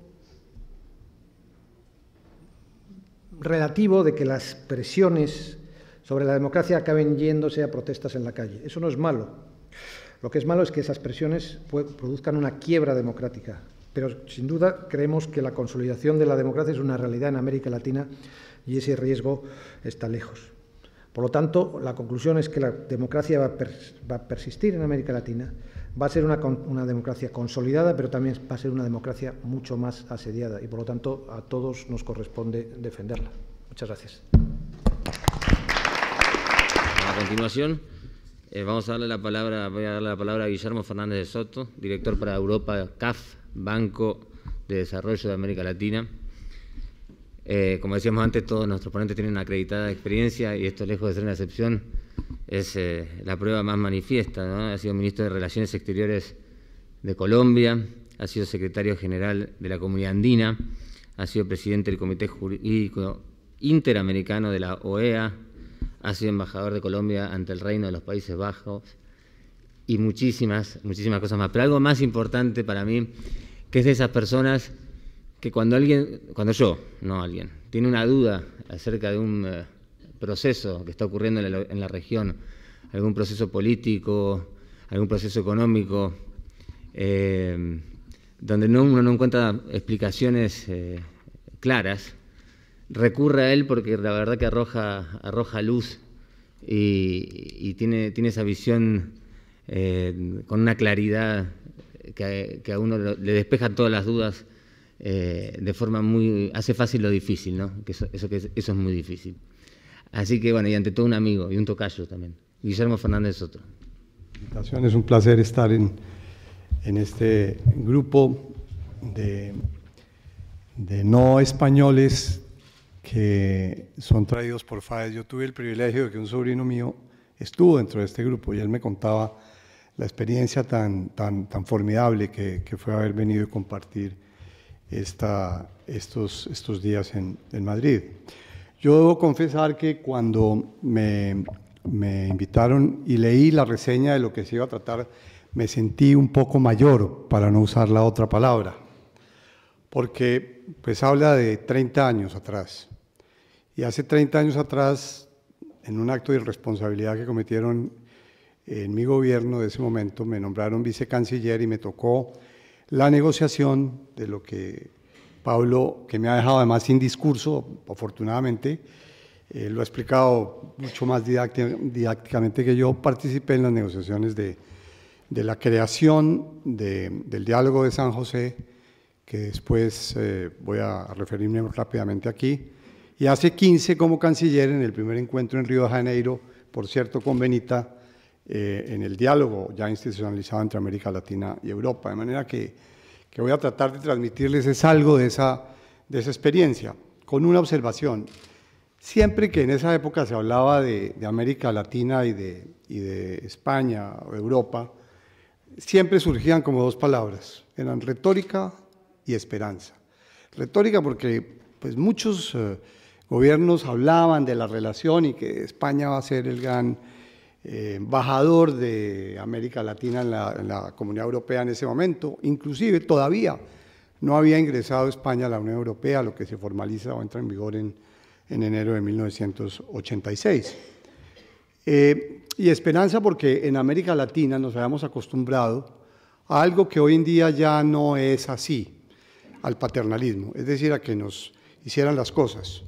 relativo de que las presiones sobre la democracia acaben yéndose a protestas en la calle. Eso no es malo. Lo que es malo es que esas presiones produzcan una quiebra democrática. Pero, sin duda, creemos que la consolidación de la democracia es una realidad en América Latina y ese riesgo está lejos. Por lo tanto, la conclusión es que la democracia va a, pers va a persistir en América Latina, va a ser una, una democracia consolidada, pero también va a ser una democracia mucho más asediada y, por lo tanto, a todos nos corresponde defenderla. Muchas gracias. A continuación, eh, vamos a darle la palabra, voy a darle la palabra a Guillermo Fernández de Soto, director para Europa C A F, Banco de Desarrollo de América Latina. Eh, como decíamos antes, todos nuestros ponentes tienen una acreditada experiencia y esto, lejos de ser una excepción, es eh, la prueba más manifiesta, ¿no? Ha sido ministro de Relaciones Exteriores de Colombia, ha sido secretario general de la Comunidad Andina, ha sido presidente del Comité Jurídico Interamericano de la O E A, ha sido embajador de Colombia ante el Reino de los Países Bajos y muchísimas, muchísimas cosas más. Pero algo más importante para mí, que es de esas personas que cuando alguien, cuando yo, no alguien, tiene una duda acerca de un eh, proceso que está ocurriendo en la, en la región, algún proceso político, algún proceso económico, eh, donde no, uno no encuentra explicaciones eh, claras, recurre a él porque la verdad que arroja, arroja luz y, y tiene, tiene esa visión eh, con una claridad que, que a uno le despeja todas las dudas eh, de forma muy... hace fácil lo difícil, ¿no? Que eso, eso, que es, eso es muy difícil. Así que, bueno, y ante todo un amigo y un tocayo también, Guillermo Fernández Soto. Es un placer estar en, en este grupo de, de no españoles que son traídos por FAES. Yo tuve el privilegio de que un sobrino mío estuvo dentro de este grupo y él me contaba la experiencia tan, tan, tan formidable que, que fue haber venido y compartir esta, estos, estos días en, en Madrid. Yo debo confesar que cuando me, me invitaron y leí la reseña de lo que se iba a tratar, me sentí un poco mayor, para no usar la otra palabra, porque pues habla de treinta años atrás. Y hace treinta años atrás, en un acto de irresponsabilidad que cometieron en mi gobierno de ese momento, me nombraron vicecanciller y me tocó la negociación de lo que Pablo, que me ha dejado además sin discurso, afortunadamente, eh, lo ha explicado mucho más didácticamente que yo, participé en las negociaciones de, de la creación de, del diálogo de San José, que después eh, voy a referirme rápidamente aquí, y hace quince como canciller en el primer encuentro en Río de Janeiro, por cierto con Benita, eh, en el diálogo ya institucionalizado entre América Latina y Europa, de manera que, que voy a tratar de transmitirles es algo de esa, de esa experiencia, con una observación. Siempre que en esa época se hablaba de, de América Latina y de, y de España o Europa, siempre surgían como dos palabras, eran retórica y esperanza. Retórica porque pues, muchos eh, gobiernos hablaban de la relación y que España va a ser el gran eh, embajador de América Latina en la, en la Comunidad Europea en ese momento. Inclusive todavía no había ingresado España a la Unión Europea, lo que se formaliza o entra en vigor en, en enero de mil novecientos ochenta y seis. Eh, y esperanza porque en América Latina nos habíamos acostumbrado a algo que hoy en día ya no es así, al paternalismo, es decir, a que nos hicieran las cosas.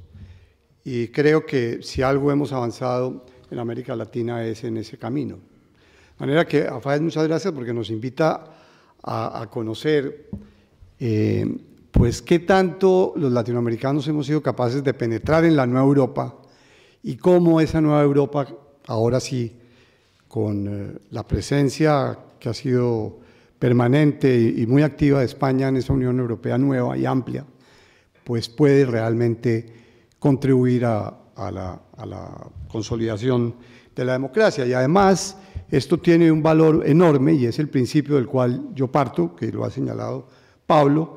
Y creo que si algo hemos avanzado en América Latina es en ese camino. De manera que a Faes muchas gracias porque nos invita a, a conocer eh, pues qué tanto los latinoamericanos hemos sido capaces de penetrar en la nueva Europa y cómo esa nueva Europa, ahora sí, con eh, la presencia que ha sido permanente y muy activa de España en esa Unión Europea nueva y amplia, pues puede realmente contribuir a, a, la, a la consolidación de la democracia. Y además, esto tiene un valor enorme y es el principio del cual yo parto, que lo ha señalado Pablo,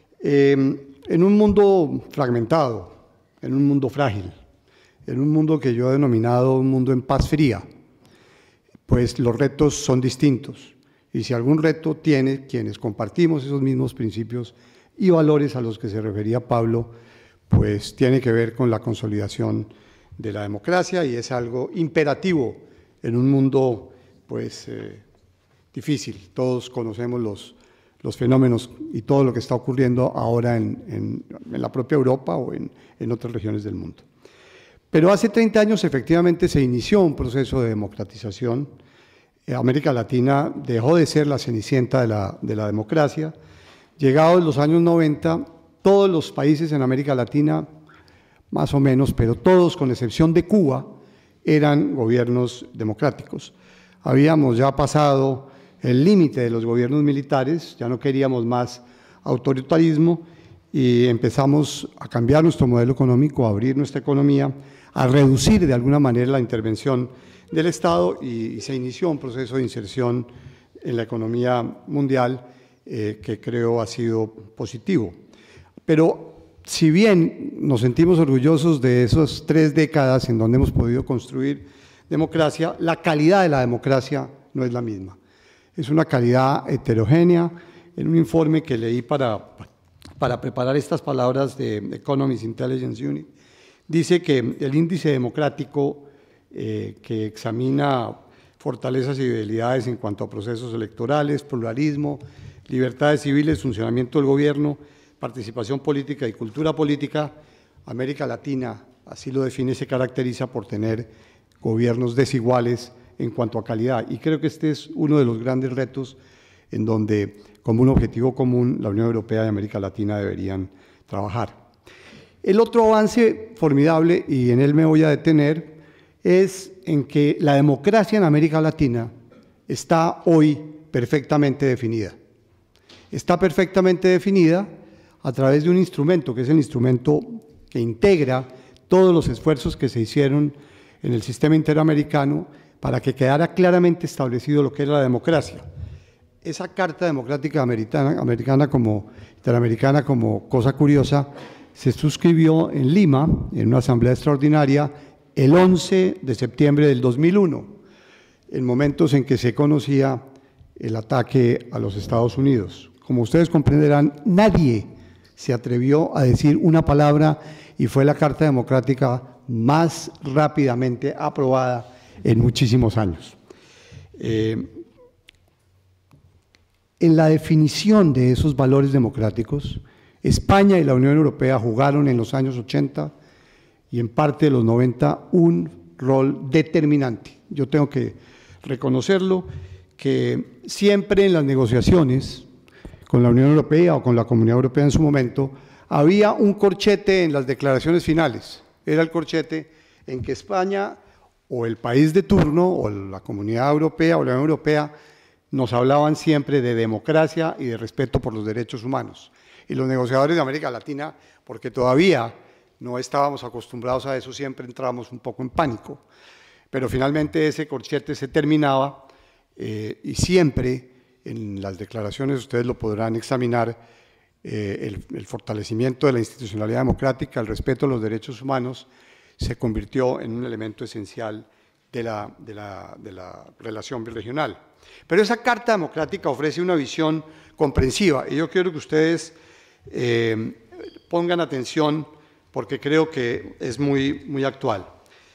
eh, en un mundo fragmentado, en un mundo frágil, en un mundo que yo he denominado un mundo en paz fría, pues los retos son distintos. Y si algún reto tiene quienes compartimos esos mismos principios y valores a los que se refería Pablo, pues tiene que ver con la consolidación de la democracia y es algo imperativo en un mundo pues eh, difícil. Todos conocemos los, los fenómenos y todo lo que está ocurriendo ahora en, en, en la propia Europa o en, en otras regiones del mundo. Pero hace treinta años efectivamente se inició un proceso de democratización. América Latina dejó de ser la cenicienta de la, de la democracia. Llegados los años noventa, todos los países en América Latina, más o menos, pero todos con excepción de Cuba, eran gobiernos democráticos. Habíamos ya pasado el límite de los gobiernos militares, ya no queríamos más autoritarismo y empezamos a cambiar nuestro modelo económico, a abrir nuestra economía, a reducir de alguna manera la intervención del Estado y, y se inició un proceso de inserción en la economía mundial eh, que creo ha sido positivo. Pero si bien nos sentimos orgullosos de esas tres décadas en donde hemos podido construir democracia, la calidad de la democracia no es la misma. Es una calidad heterogénea. En un informe que leí para, para preparar estas palabras de Economist Intelligence Unit, dice que el índice democrático Eh, que examina fortalezas y debilidades en cuanto a procesos electorales, pluralismo, libertades civiles, funcionamiento del gobierno, participación política y cultura política. América Latina, así lo define, se caracteriza por tener gobiernos desiguales en cuanto a calidad. Y creo que este es uno de los grandes retos en donde, como un objetivo común, la Unión Europea y América Latina deberían trabajar. El otro avance formidable, y en él me voy a detener, es en que la democracia en América Latina está hoy perfectamente definida. Está perfectamente definida a través de un instrumento, que es el instrumento que integra todos los esfuerzos que se hicieron en el sistema interamericano para que quedara claramente establecido lo que era la democracia. Esa Carta Democrática Americana, americana como, interamericana, como cosa curiosa, se suscribió en Lima, en una asamblea extraordinaria, el once de septiembre del dos mil uno, en momentos en que se conocía el ataque a los Estados Unidos. Como ustedes comprenderán, nadie se atrevió a decir una palabra y fue la Carta Democrática más rápidamente aprobada en muchísimos años. Eh, en la definición de esos valores democráticos, España y la Unión Europea jugaron en los años ochenta y en parte de los noventa un rol determinante. Yo tengo que reconocerlo, que siempre en las negociaciones con la Unión Europea o con la Comunidad Europea en su momento, había un corchete en las declaraciones finales. Era el corchete en que España o el país de turno o la Comunidad Europea o la Unión Europea nos hablaban siempre de democracia y de respeto por los derechos humanos. Y los negociadores de América Latina, porque todavía no estábamos acostumbrados a eso, siempre entrábamos un poco en pánico. Pero finalmente ese corchete se terminaba eh, y siempre en las declaraciones, ustedes lo podrán examinar, eh, el, el fortalecimiento de la institucionalidad democrática, el respeto a los derechos humanos, se convirtió en un elemento esencial de la, de la, de la relación birregional. Pero esa Carta Democrática ofrece una visión comprensiva y yo quiero que ustedes eh, pongan atención porque creo que es muy, muy actual.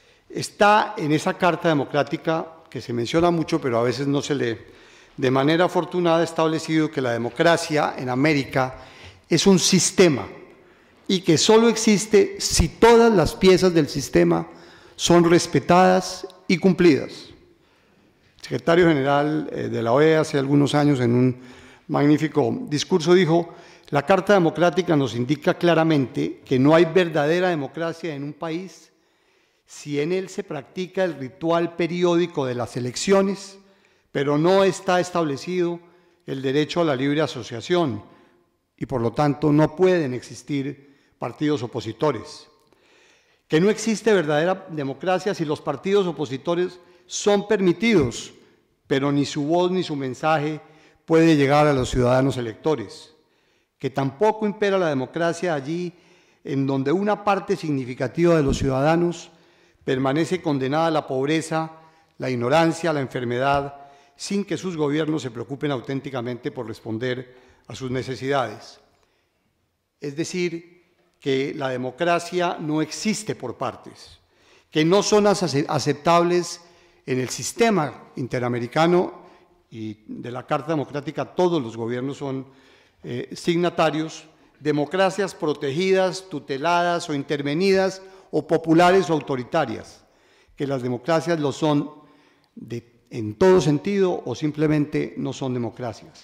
Está en esa Carta Democrática, que se menciona mucho pero a veces no se lee, de manera afortunada establecido que la democracia en América es un sistema y que solo existe si todas las piezas del sistema son respetadas y cumplidas. El secretario general de la O E A hace algunos años en un magnífico discurso dijo: la Carta Democrática nos indica claramente que no hay verdadera democracia en un país si en él se practica el ritual periódico de las elecciones, pero no está establecido el derecho a la libre asociación y por lo tanto no pueden existir partidos opositores. Que no existe verdadera democracia si los partidos opositores son permitidos, pero ni su voz ni su mensaje puede llegar a los ciudadanos electores. Que tampoco impera la democracia allí en donde una parte significativa de los ciudadanos permanece condenada a la pobreza, la ignorancia, la enfermedad, sin que sus gobiernos se preocupen auténticamente por responder a sus necesidades. Es decir, que la democracia no existe por partes, que no son aceptables en el sistema interamericano y de la Carta Democrática todos los gobiernos son eh, signatarios, democracias protegidas, tuteladas o intervenidas o populares o autoritarias, que las democracias lo son de en todo sentido o simplemente no son democracias.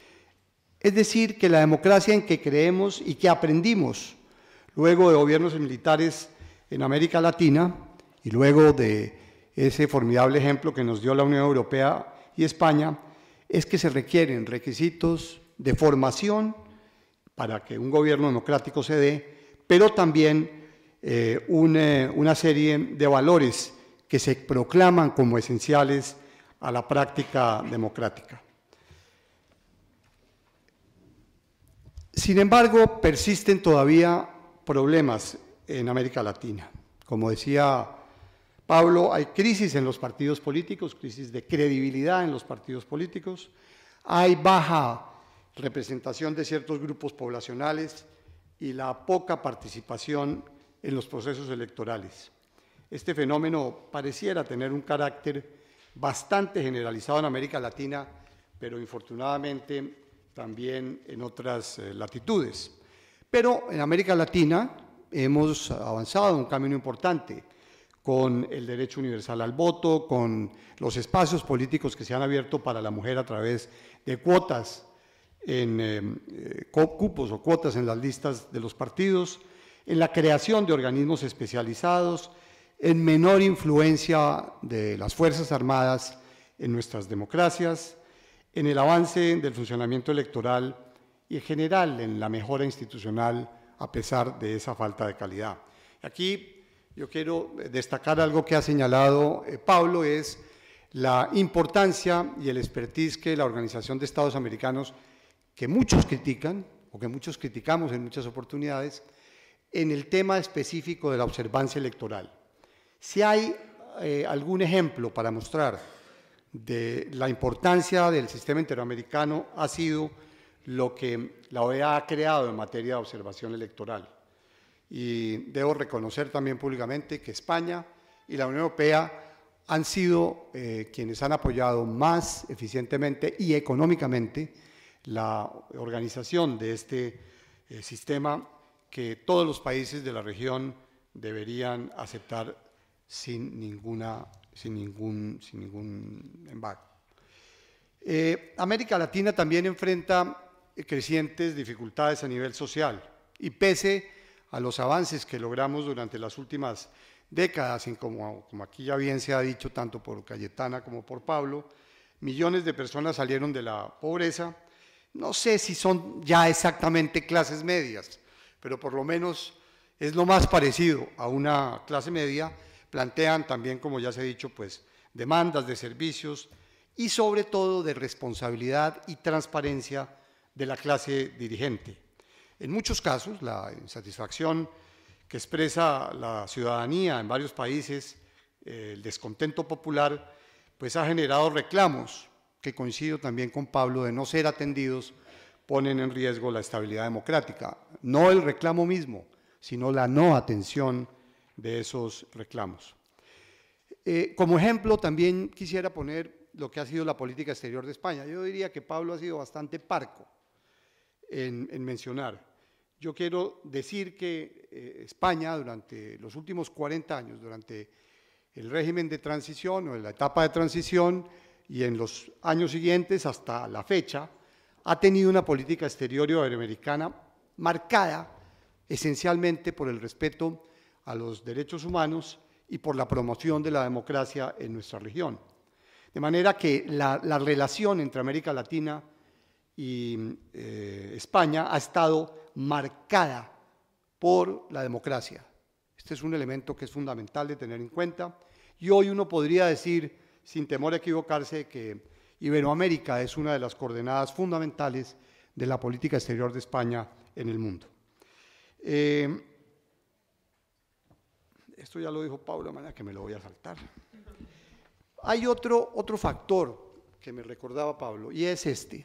Es decir, que la democracia en que creemos y que aprendimos luego de gobiernos militares en América Latina y luego de ese formidable ejemplo que nos dio la Unión Europea y España, es que se requieren requisitos de formación para que un gobierno democrático se dé, pero también eh, una, una serie de valores que se proclaman como esenciales a la práctica democrática. Sin embargo, persisten todavía problemas en América Latina. Como decía Pablo, hay crisis en los partidos políticos, crisis de credibilidad en los partidos políticos, hay baja representación de ciertos grupos poblacionales y la poca participación en los procesos electorales. Este fenómeno pareciera tener un carácter bastante generalizado en América Latina, pero infortunadamente también en otras eh, latitudes. Pero en América Latina hemos avanzado un camino importante con el derecho universal al voto, con los espacios políticos que se han abierto para la mujer a través de cuotas en eh, cupos o cuotas en las listas de los partidos, en la creación de organismos especializados, en menor influencia de las Fuerzas Armadas en nuestras democracias, en el avance del funcionamiento electoral y en general en la mejora institucional a pesar de esa falta de calidad. Aquí yo quiero destacar algo que ha señalado eh, Pablo, es la importancia y el expertise que la Organización de Estados Americanos, que muchos critican o que muchos criticamos en muchas oportunidades, en el tema específico de la observancia electoral. Si hay eh, algún ejemplo para mostrar de la importancia del sistema interamericano, ha sido lo que la O E A ha creado en materia de observación electoral. Y debo reconocer también públicamente que España y la Unión Europea han sido eh, quienes han apoyado más eficientemente y económicamente la organización de este eh, sistema que todos los países de la región deberían aceptar sin, ninguna, sin, ningún, sin ningún embargo. Eh, América Latina también enfrenta crecientes dificultades a nivel social y pese a los avances que logramos durante las últimas décadas, y como, como aquí ya bien se ha dicho tanto por Cayetana como por Pablo, millones de personas salieron de la pobreza. No sé si son ya exactamente clases medias, pero por lo menos es lo más parecido a una clase media. Plantean también, como ya se ha dicho, pues, demandas de servicios y sobre todo de responsabilidad y transparencia de la clase dirigente. En muchos casos, la insatisfacción que expresa la ciudadanía en varios países eh, el descontento popular, pues ha generado reclamos que coincido también con Pablo, de no ser atendidos, ponen en riesgo la estabilidad democrática. No el reclamo mismo, sino la no atención de esos reclamos. Eh, como ejemplo, también quisiera poner lo que ha sido la política exterior de España. Yo diría que Pablo ha sido bastante parco en, en mencionar. Yo quiero decir que eh, España, durante los últimos cuarenta años, durante el régimen de transición o en la etapa de transición y en los años siguientes hasta la fecha, ha tenido una política exterior iberoamericana marcada esencialmente por el respeto a los derechos humanos y por la promoción de la democracia en nuestra región. De manera que la, la relación entre América Latina y eh, España ha estado marcada por la democracia. Este es un elemento que es fundamental de tener en cuenta, y hoy uno podría decir, sin temor a equivocarse, que Iberoamérica es una de las coordenadas fundamentales de la política exterior de España en el mundo. Eh, esto ya lo dijo Pablo, de manera que me lo voy a saltar. Hay otro, otro factor que me recordaba Pablo, y es este.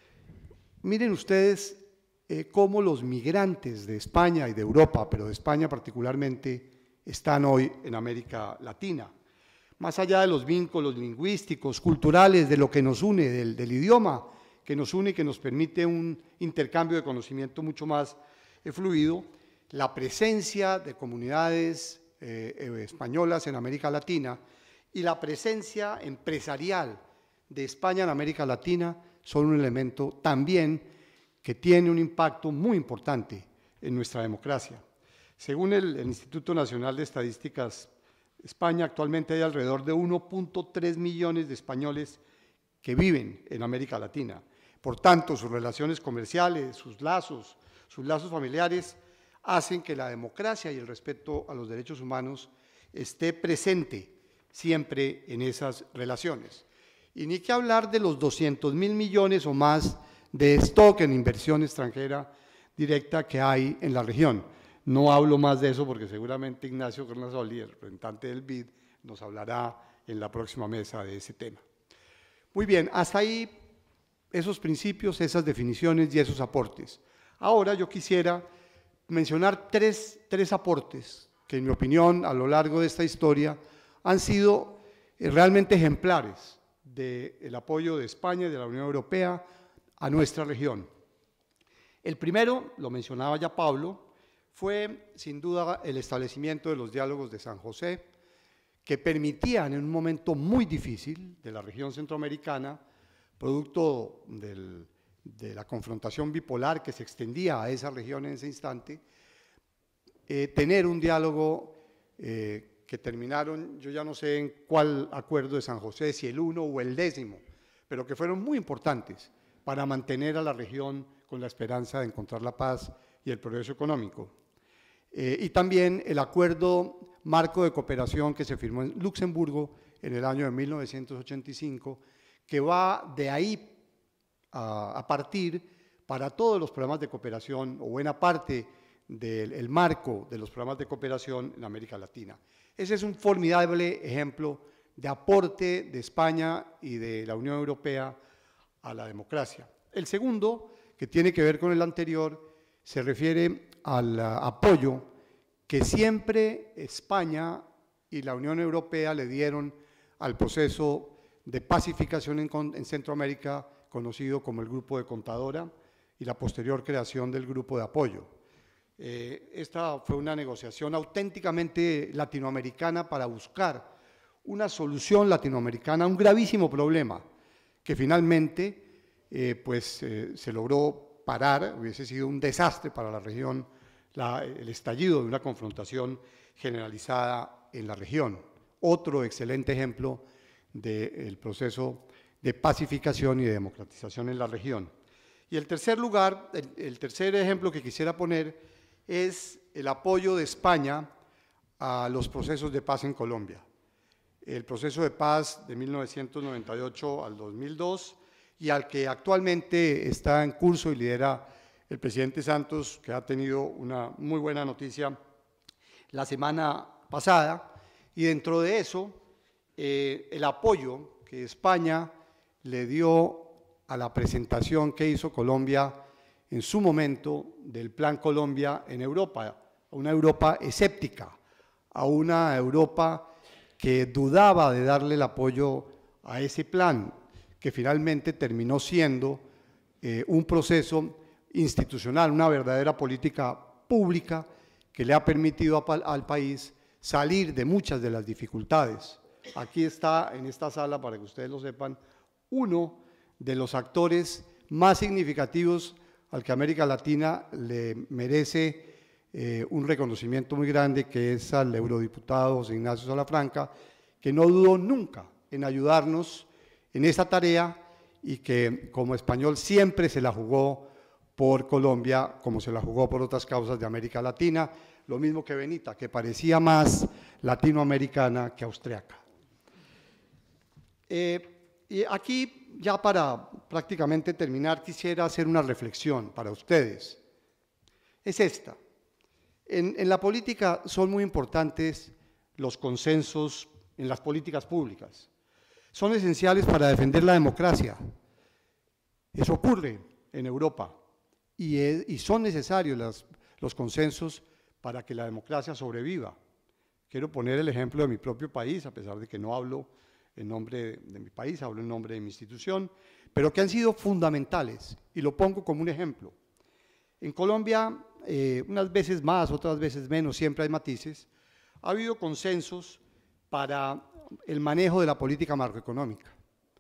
Miren ustedes eh, cómo los migrantes de España y de Europa, pero de España particularmente, están hoy en América Latina. Más allá de los vínculos lingüísticos, culturales, de lo que nos une, del, del idioma que nos une y que nos permite un intercambio de conocimiento mucho más eh, fluido, la presencia de comunidades eh, eh, españolas en América Latina y la presencia empresarial de España en América Latina son un elemento también que tiene un impacto muy importante en nuestra democracia. Según el, el Instituto Nacional de Estadísticas, España actualmente hay alrededor de uno punto tres millones de españoles que viven en América Latina. Por tanto, sus relaciones comerciales, sus lazos, sus lazos familiares hacen que la democracia y el respeto a los derechos humanos esté presente siempre en esas relaciones. Y ni que hablar de los doscientos mil millones o más de stock en inversión extranjera directa que hay en la región. No hablo más de eso porque seguramente Ignacio Cornazoli, el representante del B I D, nos hablará en la próxima mesa de ese tema. Muy bien, hasta ahí esos principios, esas definiciones y esos aportes. Ahora yo quisiera mencionar tres, tres aportes que en mi opinión a lo largo de esta historia han sido realmente ejemplares del apoyo de España y de la Unión Europea a nuestra región. El primero, lo mencionaba ya Pablo, fue sin duda el establecimiento de los diálogos de San José, que permitían en un momento muy difícil de la región centroamericana, producto del, de la confrontación bipolar que se extendía a esa región en ese instante, eh, tener un diálogo eh, que terminaron, yo ya no sé en cuál acuerdo de San José, si el uno o el décimo, pero que fueron muy importantes para mantener a la región con la esperanza de encontrar la paz y el progreso económico. Eh, y también el acuerdo marco de cooperación que se firmó en Luxemburgo en el año de mil novecientos ochenta y cinco, que va de ahí a, a partir para todos los programas de cooperación o buena parte del el marco de los programas de cooperación en América Latina. Ese es un formidable ejemplo de aporte de España y de la Unión Europea a la democracia. El segundo, que tiene que ver con el anterior, se refiere al apoyo que siempre España y la Unión Europea le dieron al proceso de pacificación en, en Centroamérica, conocido como el Grupo de Contadora, y la posterior creación del Grupo de Apoyo. Eh, esta fue una negociación auténticamente latinoamericana para buscar una solución latinoamericana a un gravísimo problema que finalmente eh, pues, eh, se logró parar. Hubiese sido un desastre para la región la, el estallido de una confrontación generalizada en la región. Otro excelente ejemplo del proceso de pacificación y de democratización en la región. Y el tercer lugar, el, el tercer ejemplo que quisiera poner es el apoyo de España a los procesos de paz en Colombia. El proceso de paz de mil novecientos noventa y ocho al dos mil dos y al que actualmente está en curso y lidera el presidente Santos, que ha tenido una muy buena noticia la semana pasada, Y dentro de eso, eh, el apoyo que España le dio a la presentación que hizo Colombia en su momento del Plan Colombia en Europa, a una Europa escéptica, a una Europa que dudaba de darle el apoyo a ese plan, que finalmente terminó siendo eh, un proceso institucional, una verdadera política pública que le ha permitido a, al país salir de muchas de las dificultades. Aquí está, en esta sala, para que ustedes lo sepan, uno de los actores más significativos al que América Latina le merece eh, un reconocimiento muy grande, que es al eurodiputado José Ignacio Salafranca, que no dudó nunca en ayudarnos en esa tarea y que como español siempre se la jugó por Colombia, como se la jugó por otras causas de América Latina, lo mismo que Benita, que parecía más latinoamericana que austriaca. Eh, y aquí, ya para prácticamente terminar, quisiera hacer una reflexión para ustedes. Es esta. En, en la política son muy importantes los consensos en las políticas públicas. Son esenciales para defender la democracia. Eso ocurre en Europa y, es, y son necesarios las, los consensos para que la democracia sobreviva. Quiero poner el ejemplo de mi propio país, a pesar de que no hablo en nombre de, de mi país, hablo en nombre de mi institución, pero que han sido fundamentales, y lo pongo como un ejemplo. En Colombia, eh, unas veces más, otras veces menos, siempre hay matices, ha habido consensos para el manejo de la política macroeconómica,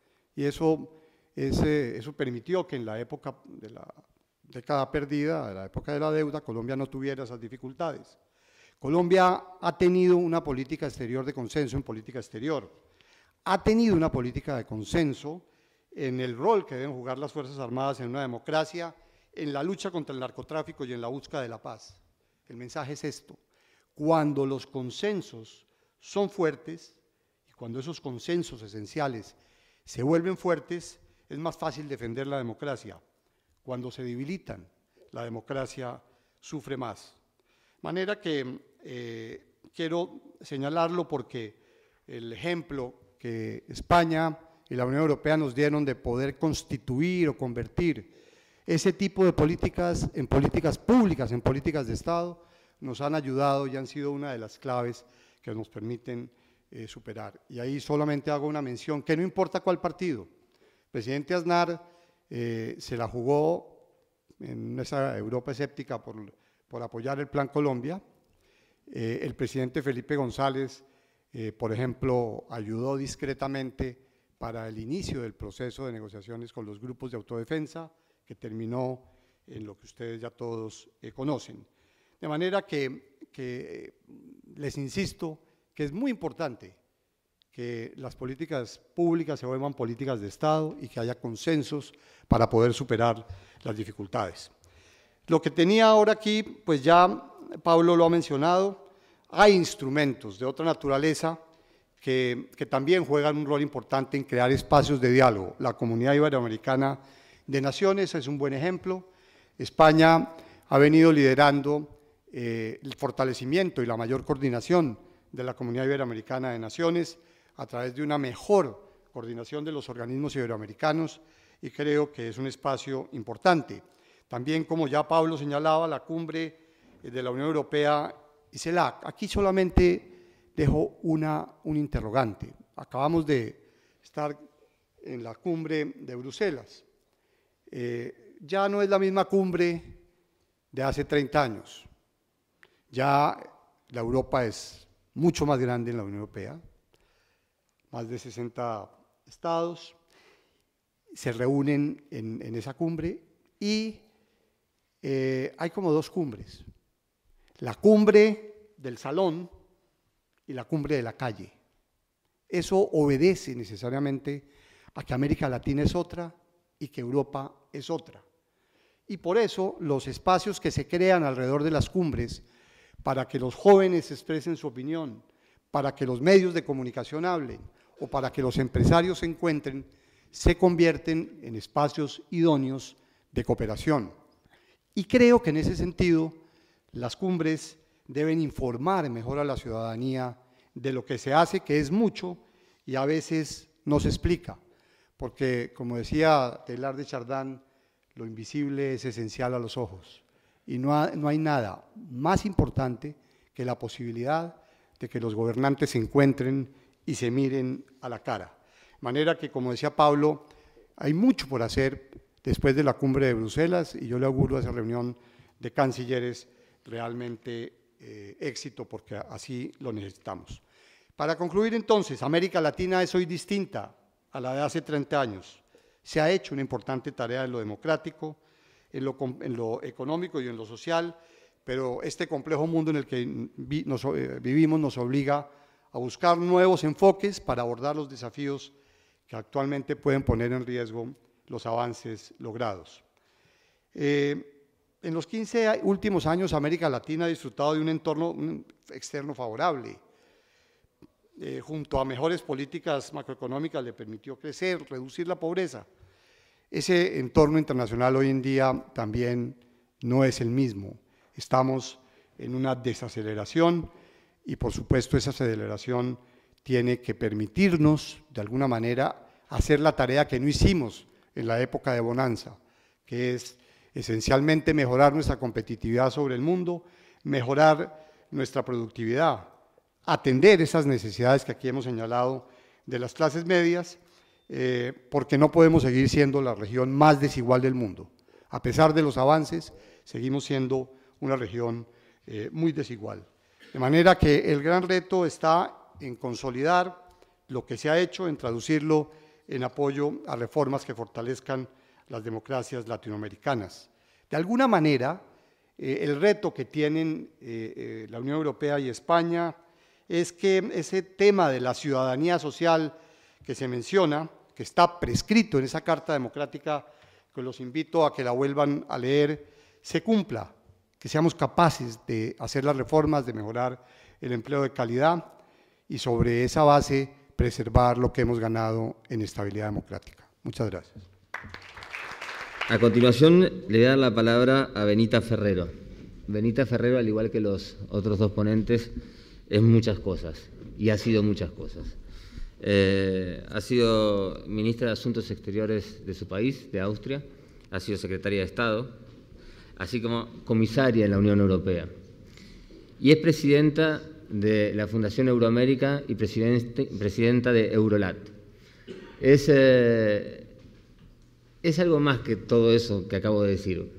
y eso, ese, eso permitió que en la época de la década perdida, de la época de la deuda, Colombia no tuviera esas dificultades. Colombia ha tenido una política exterior de consenso en política exterior, ha tenido una política de consenso en el rol que deben jugar las Fuerzas Armadas en una democracia, en la lucha contra el narcotráfico y en la búsqueda de la paz. El mensaje es esto: cuando los consensos son fuertes y cuando esos consensos esenciales se vuelven fuertes, es más fácil defender la democracia. Cuando se debilitan, la democracia sufre más. De manera que eh, quiero señalarlo porque el ejemplo que España y la Unión Europea nos dieron de poder constituir o convertir ese tipo de políticas en políticas públicas, en políticas de Estado, nos han ayudado y han sido una de las claves que nos permiten eh, superar. Y ahí solamente hago una mención, que no importa cuál partido. El presidente Aznar eh, se la jugó en esa Europa escéptica por, por apoyar el Plan Colombia. Eh, el presidente Felipe González, eh, por ejemplo, ayudó discretamente para el inicio del proceso de negociaciones con los grupos de autodefensa, que terminó en lo que ustedes ya todos eh, conocen. De manera que, que les insisto que es muy importante que las políticas públicas se vuelvan políticas de Estado y que haya consensos para poder superar las dificultades. Lo que tenía ahora aquí, pues ya Pablo lo ha mencionado, hay instrumentos de otra naturaleza que, que también juegan un rol importante en crear espacios de diálogo. La Comunidad Iberoamericana de Naciones es un buen ejemplo. España ha venido liderando eh, el fortalecimiento y la mayor coordinación de la Comunidad Iberoamericana de Naciones a través de una mejor coordinación de los organismos iberoamericanos, y creo que es un espacio importante. También, como ya Pablo señalaba, la cumbre de la Unión Europea y CELAC. Aquí solamente dejo una, un interrogante. Acabamos de estar en la cumbre de Bruselas. Eh, ya no es la misma cumbre de hace treinta años. Ya la Europa es mucho más grande en la Unión Europea, más de sesenta estados se reúnen en, en esa cumbre y eh, hay como dos cumbres, la cumbre del salón y la cumbre de la calle. Eso obedece necesariamente a que América Latina es otra y que Europa es otra. Y por eso los espacios que se crean alrededor de las cumbres para que los jóvenes expresen su opinión, para que los medios de comunicación hablen o para que los empresarios se encuentren, se convierten en espacios idóneos de cooperación. Y creo que en ese sentido las cumbres deben informar mejor a la ciudadanía de lo que se hace, que es mucho y a veces no se explica, porque como decía Teilhard de Chardin, lo invisible es esencial a los ojos y no, ha, no hay nada más importante que la posibilidad de que los gobernantes se encuentren y se miren a la cara. De manera que, como decía Pablo, hay mucho por hacer después de la cumbre de Bruselas y yo le auguro a esa reunión de cancilleres realmente eh, éxito, porque así lo necesitamos. Para concluir entonces, América Latina es hoy distinta a la de hace treinta años. Se ha hecho una importante tarea en lo democrático, en lo, en lo económico y en lo social, pero este complejo mundo en el que vi, nos, eh, vivimos nos obliga a buscar nuevos enfoques para abordar los desafíos que actualmente pueden poner en riesgo los avances logrados. Eh, en los quince últimos años, América Latina ha disfrutado de un entorno un externo favorable. Eh, junto a mejores políticas macroeconómicas le permitió crecer, reducir la pobreza. Ese entorno internacional hoy en día también no es el mismo. Estamos en una desaceleración y, por supuesto, esa aceleración tiene que permitirnos, de alguna manera, hacer la tarea que no hicimos en la época de bonanza, que es esencialmente mejorar nuestra competitividad sobre el mundo, mejorar nuestra productividad, atender esas necesidades que aquí hemos señalado de las clases medias, eh, porque no podemos seguir siendo la región más desigual del mundo. A pesar de los avances, seguimos siendo una región eh, muy desigual. De manera que el gran reto está en consolidar lo que se ha hecho, en traducirlo en apoyo a reformas que fortalezcan las democracias latinoamericanas. De alguna manera, eh, el reto que tienen eh, eh, la Unión Europea y España es que ese tema de la ciudadanía social que se menciona, que está prescrito en esa Carta Democrática, que los invito a que la vuelvan a leer, se cumpla, que seamos capaces de hacer las reformas, de mejorar el empleo de calidad y sobre esa base preservar lo que hemos ganado en estabilidad democrática. Muchas gracias. A continuación le voy a dar la palabra a Benita Ferrero. Benita Ferrero, al igual que los otros dos ponentes, es muchas cosas y ha sido muchas cosas. Eh, ha sido ministra de Asuntos Exteriores de su país, de Austria, ha sido secretaria de Estado, así como comisaria en la Unión Europea. Y es presidenta de la Fundación Euroamérica y presidenta de Eurolat. Es, eh, es algo más que todo eso que acabo de decir.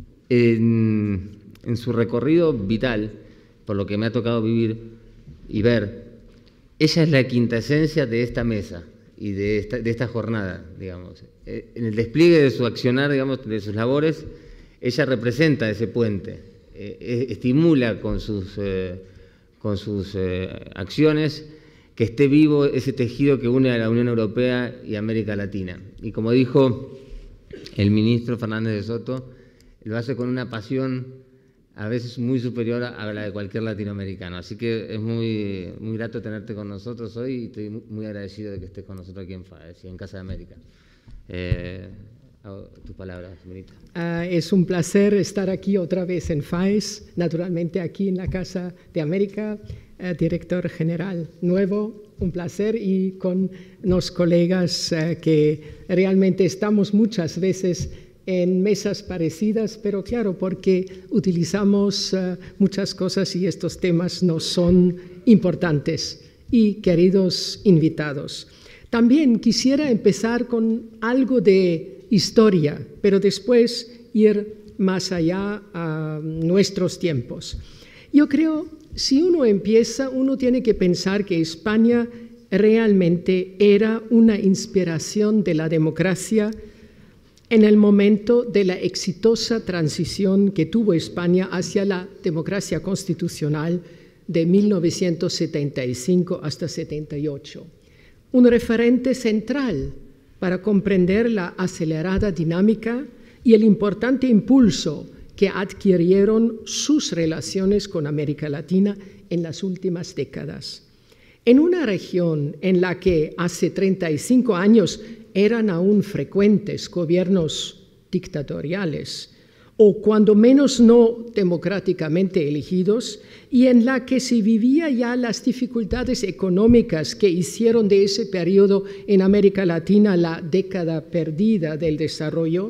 En, en su recorrido vital, por lo que me ha tocado vivir y ver, ella es la quinta esencia de esta mesa y de esta, de esta jornada, digamos. En el despliegue de su accionar, digamos, de sus labores, ella representa ese puente, eh, estimula con sus, eh, con sus eh, acciones que esté vivo ese tejido que une a la Unión Europea y América Latina. Y como dijo el ministro Fernández de Soto, lo hace con una pasión a veces muy superior a la de cualquier latinoamericano. Así que es muy, muy grato tenerte con nosotros hoy y estoy muy agradecido de que estés con nosotros aquí en FAES y en Casa de América. Eh, tus palabras, Benita. Uh, es un placer estar aquí otra vez en FAES, naturalmente aquí en la Casa de América, uh, director general nuevo, un placer, y con los colegas uh, que realmente estamos muchas veces en mesas parecidas, pero claro, porque utilizamos uh, muchas cosas y estos temas nos son importantes. Y queridos invitados, también quisiera empezar con algo de historia, pero después ir más allá a nuestros tiempos. Yo creo, si uno empieza, uno tiene que pensar que España realmente era una inspiración de la democracia en el momento de la exitosa transición que tuvo España hacia la democracia constitucional de mil novecientos setenta y cinco hasta setenta y ocho. Un referente central para comprender la acelerada dinámica y el importante impulso que adquirieron sus relaciones con América Latina en las últimas décadas. En una región en la que hace treinta y cinco años eran aún frecuentes gobiernos dictatoriales, o cuando menos no democráticamente elegidos, y en la que se vivía ya las dificultades económicas que hicieron de ese periodo en América Latina la década perdida del desarrollo,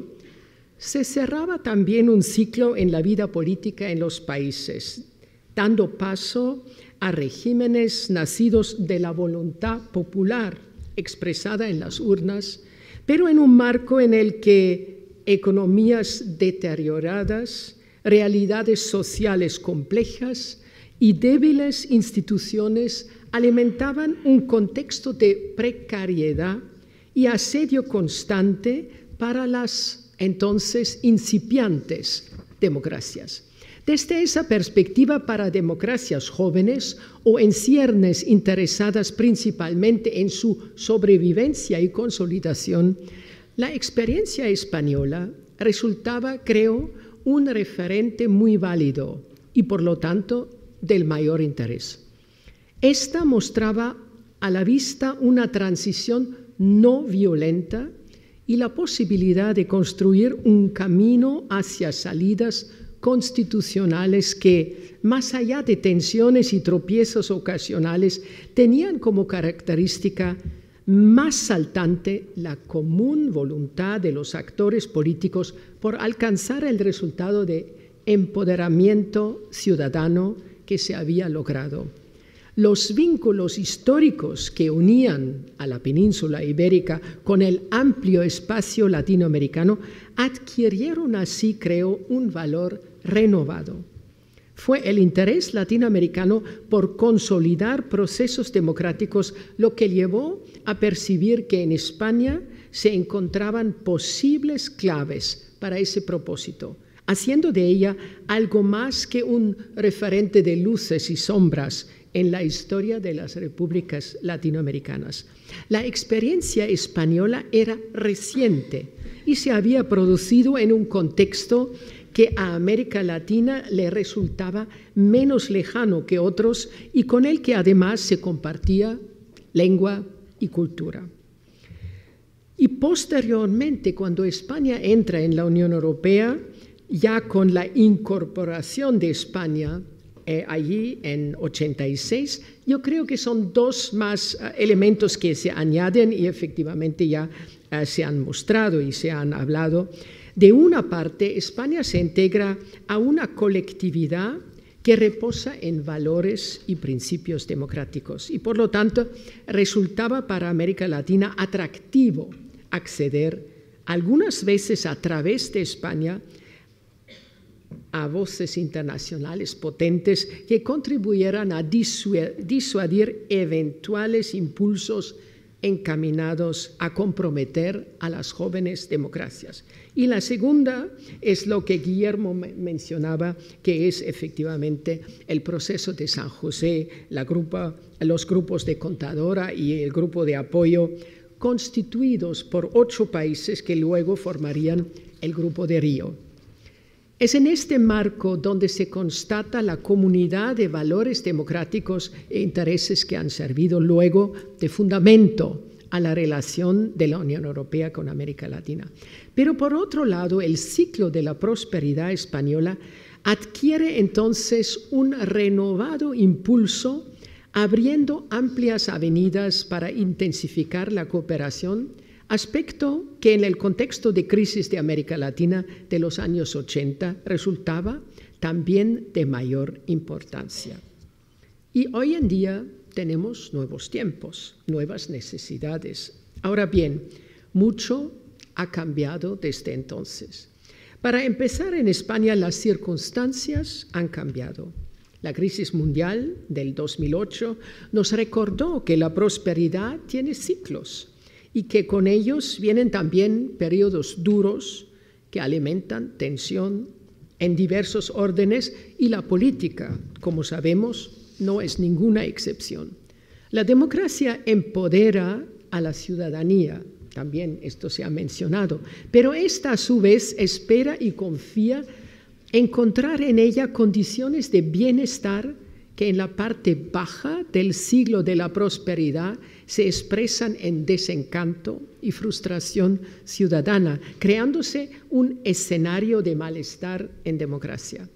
se cerraba también un ciclo en la vida política en los países, dando paso a regímenes nacidos de la voluntad popular expresada en las urnas, pero en un marco en el que economías deterioradas, realidades sociales complejas y débiles instituciones alimentaban un contexto de precariedad y asedio constante para las entonces incipiantes democracias. Desde esa perspectiva, para democracias jóvenes o en ciernes interesadas principalmente en su sobrevivencia y consolidación, la experiencia española resultaba, creo, un referente muy válido y, por lo tanto, del mayor interés. Esta mostraba a la vista una transición no violenta y la posibilidad de construir un camino hacia salidas constitucionales que, más allá de tensiones y tropiezos ocasionales, tenían como característica más saltante la común voluntad de los actores políticos por alcanzar el resultado de empoderamiento ciudadano que se había logrado. Los vínculos históricos que unían a la península ibérica con el amplio espacio latinoamericano adquirieron así, creo, un valor renovado. Fue el interés latinoamericano por consolidar procesos democráticos lo que llevó a percibir que en España se encontraban posibles claves para ese propósito, haciendo de ella algo más que un referente de luces y sombras en la historia de las repúblicas latinoamericanas. La experiencia española era reciente y se había producido en un contexto que a América Latina le resultaba menos lejano que otros y con el que además se compartía lengua y cultura. Y posteriormente, cuando España entra en la Unión Europea, ya con la incorporación de España eh, allí en ochenta y seis, yo creo que son dos más uh, elementos que se añaden y efectivamente ya uh, se han mostrado y se han hablado. De una parte, España se integra a una colectividad que reposa en valores y principios democráticos y, por lo tanto, resultaba para América Latina atractivo acceder, algunas veces a través de España, a voces internacionales potentes que contribuyeran a disuadir eventuales impulsos encaminados a comprometer a las jóvenes democracias. Y la segunda es lo que Guillermo mencionaba, que es efectivamente el proceso de San José, la grupa, los grupos de contadora y el grupo de apoyo constituidos por ocho países que luego formarían el Grupo de Río. Es en este marco donde se constata la comunidad de valores democráticos e intereses que han servido luego de fundamento a la relación de la Unión Europea con América Latina. Pero por otro lado, el ciclo de la prosperidad española adquiere entonces un renovado impulso, abriendo amplias avenidas para intensificar la cooperación, aspecto que en el contexto de crisis de América Latina de los años ochenta resultaba también de mayor importancia. Y hoy en día tenemos nuevos tiempos, nuevas necesidades. Ahora bien, mucho ha cambiado desde entonces. Para empezar, en España las circunstancias han cambiado. La crisis mundial del dos mil ocho nos recordó que la prosperidad tiene ciclos y que con ellos vienen también periodos duros que alimentan tensión en diversos órdenes y la política, como sabemos, no es ninguna excepción. La democracia empodera a la ciudadanía, también esto se ha mencionado, pero esta a su vez espera y confía encontrar en ella condiciones de bienestar que en la parte baja del siglo de la prosperidad se expresan en desencanto y frustración ciudadana, creándose un escenario de malestar en democracia.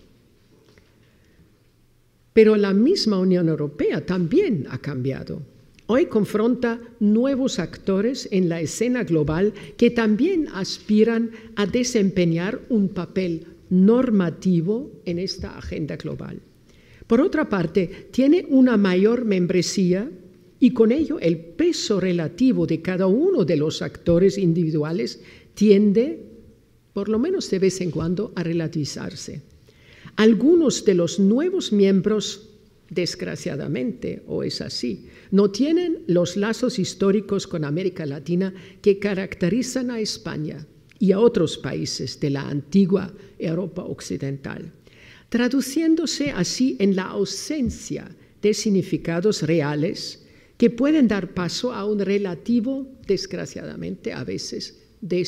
Pero la misma Unión Europea también ha cambiado. Hoy confronta nuevos actores en la escena global que también aspiran a desempeñar un papel normativo en esta agenda global. Por otra parte, tiene una mayor membresía y con ello el peso relativo de cada uno de los actores individuales tiende, por lo menos de vez en cuando, a relativizarse. Algunos de los nuevos miembros, desgraciadamente, o es así, no tienen los lazos históricos con América Latina que caracterizan a España y a otros países de la antigua Europa occidental, traduciéndose así en la ausencia de significados reales que pueden dar paso a un relativo, desgraciadamente a veces,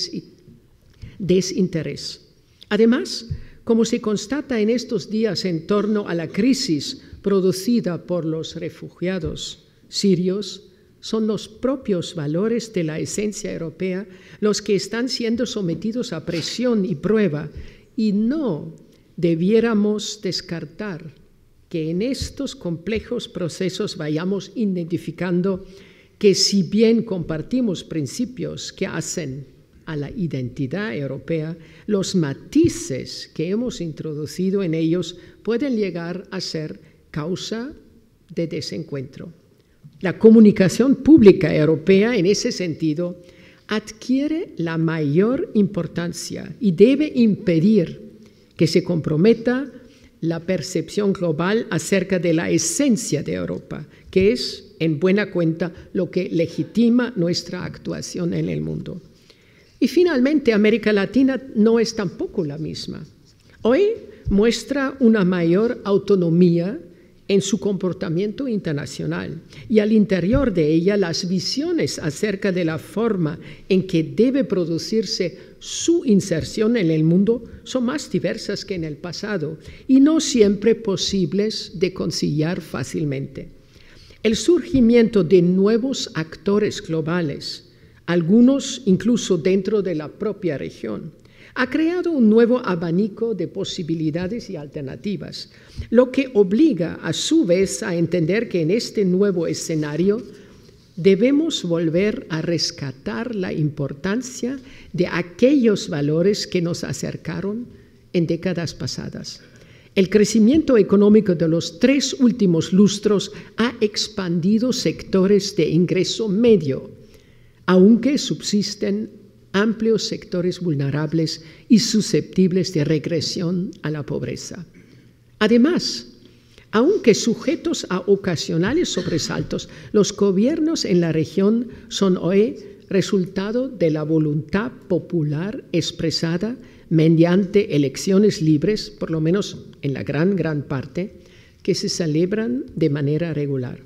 desinterés. Además, como se constata en estos días en torno a la crisis producida por los refugiados sirios, son los propios valores de la esencia europea los que están siendo sometidos a presión y prueba, y no debiéramos descartar que en estos complejos procesos vayamos identificando que si bien compartimos principios que hacen a la identidad europea, los matices que hemos introducido en ellos pueden llegar a ser causa de desencuentro. La comunicación pública europea, en ese sentido, adquiere la mayor importancia y debe impedir que se comprometa la percepción global acerca de la esencia de Europa, que es, en buena cuenta, lo que legitima nuestra actuación en el mundo. Y finalmente, América Latina no es tampoco la misma. Hoy muestra una mayor autonomía en su comportamiento internacional y al interior de ella las visiones acerca de la forma en que debe producirse su inserción en el mundo son más diversas que en el pasado y no siempre posibles de conciliar fácilmente. El surgimiento de nuevos actores globales, algunos incluso dentro de la propia región, ha creado un nuevo abanico de posibilidades y alternativas, lo que obliga a su vez a entender que en este nuevo escenario debemos volver a rescatar la importancia de aquellos valores que nos acercaron en décadas pasadas. El crecimiento económico de los tres últimos lustros ha expandido sectores de ingreso medio, aunque subsisten amplios sectores vulnerables y susceptibles de regresión a la pobreza. Además, aunque sujetos a ocasionales sobresaltos, los gobiernos en la región son hoy resultado de la voluntad popular expresada mediante elecciones libres, por lo menos en la gran, gran parte, que se celebran de manera regular.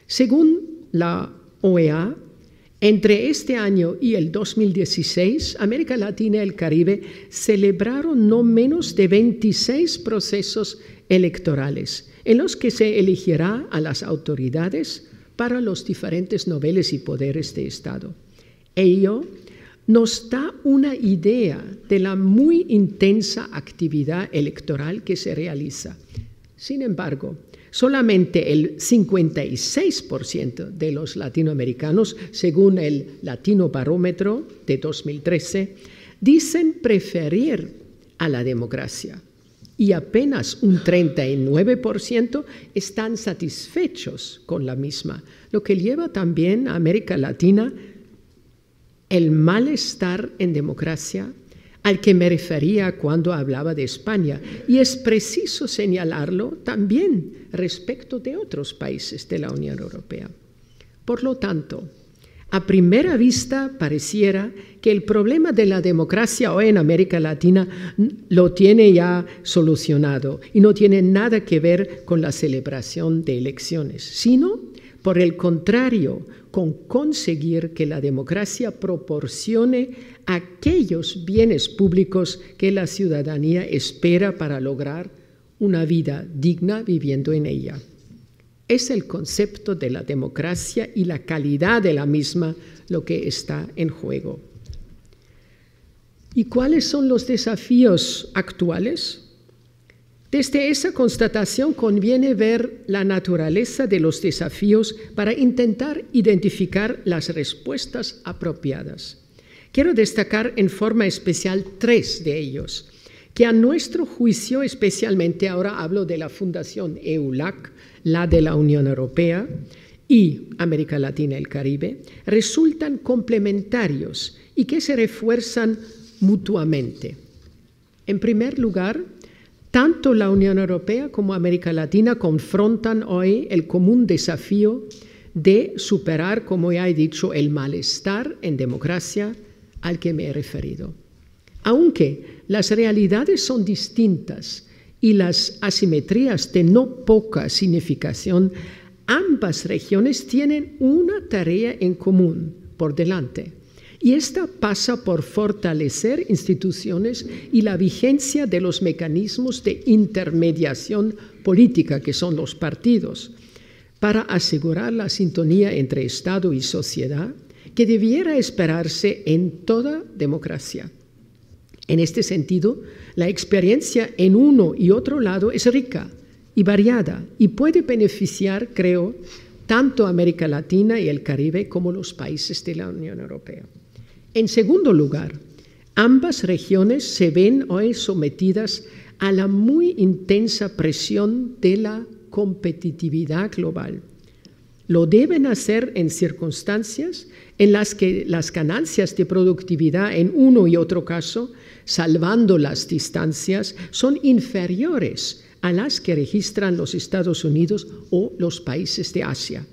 Según la O E A, entre este año y el dos mil dieciséis, América Latina y el Caribe celebraron no menos de veintiséis procesos electorales, en los que se elegirá a las autoridades para los diferentes niveles y poderes de Estado. Ello nos da una idea de la muy intensa actividad electoral que se realiza. Sin embargo, solamente el cincuenta y seis por ciento de los latinoamericanos, según el Latino Barómetro de dos mil trece, dicen preferir a la democracia y apenas un treinta y nueve por ciento están satisfechos con la misma, lo que lleva también a América Latina el malestar en democracia al que me refería cuando hablaba de España, y es preciso señalarlo también respecto de otros países de la Unión Europea. Por lo tanto, a primera vista pareciera que el problema de la democracia hoy en América Latina lo tiene ya solucionado y no tiene nada que ver con la celebración de elecciones, sino, por el contrario, con conseguir que la democracia proporcione aquellos bienes públicos que la ciudadanía espera para lograr una vida digna viviendo en ella. Es el concepto de la democracia y la calidad de la misma lo que está en juego. ¿Y cuáles son los desafíos actuales? Desde esa constatación conviene ver la naturaleza de los desafíos para intentar identificar las respuestas apropiadas. Quiero destacar en forma especial tres de ellos, que a nuestro juicio, especialmente ahora hablo de la Fundación EULAC, la de la Unión Europea y América Latina y el Caribe, resultan complementarios y que se refuerzan mutuamente. En primer lugar, tanto la Unión Europea como América Latina confrontan hoy el común desafío de superar, como ya he dicho, el malestar en democracia al que me he referido. Aunque las realidades son distintas y las asimetrías de no poca significación, ambas regiones tienen una tarea en común por delante. Y esta pasa por fortalecer instituciones y la vigencia de los mecanismos de intermediación política, que son los partidos, para asegurar la sintonía entre Estado y sociedad que debiera esperarse en toda democracia. En este sentido, la experiencia en uno y otro lado es rica y variada y puede beneficiar, creo, tanto a América Latina y el Caribe como los países de la Unión Europea. En segundo lugar, ambas regiones se ven hoy sometidas a la muy intensa presión de la competitividad global. Lo deben hacer en circunstancias en las que las ganancias de productividad en uno y otro caso, salvando las distancias, son inferiores a las que registran los Estados Unidos o los países de Asia.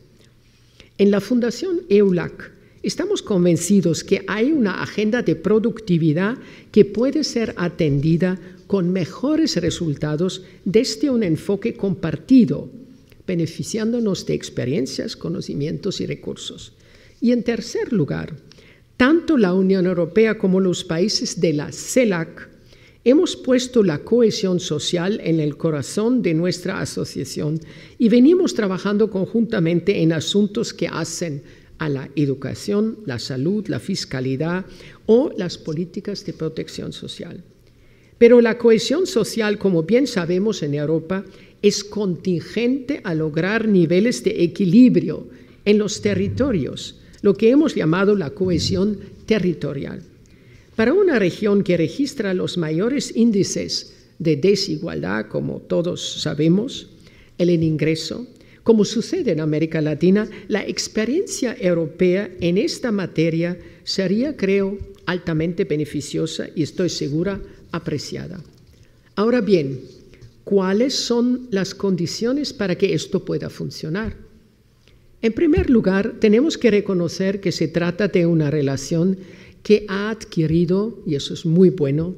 En la Fundación EULAC estamos convencidos que hay una agenda de productividad que puede ser atendida con mejores resultados desde un enfoque compartido, beneficiándonos de experiencias, conocimientos y recursos. Y en tercer lugar, tanto la Unión Europea como los países de la CELAC hemos puesto la cohesión social en el corazón de nuestra asociación y venimos trabajando conjuntamente en asuntos que hacen a la educación, la salud, la fiscalidad o las políticas de protección social. Pero la cohesión social, como bien sabemos en Europa, es contingente a lograr niveles de equilibrio en los territorios, lo que hemos llamado la cohesión territorial. Para una región que registra los mayores índices de desigualdad, como todos sabemos, el en ingreso, como sucede en América Latina, la experiencia europea en esta materia sería, creo, altamente beneficiosa y estoy segura, apreciada. Ahora bien, ¿cuáles son las condiciones para que esto pueda funcionar? En primer lugar, tenemos que reconocer que se trata de una relación que ha adquirido, y eso es muy bueno,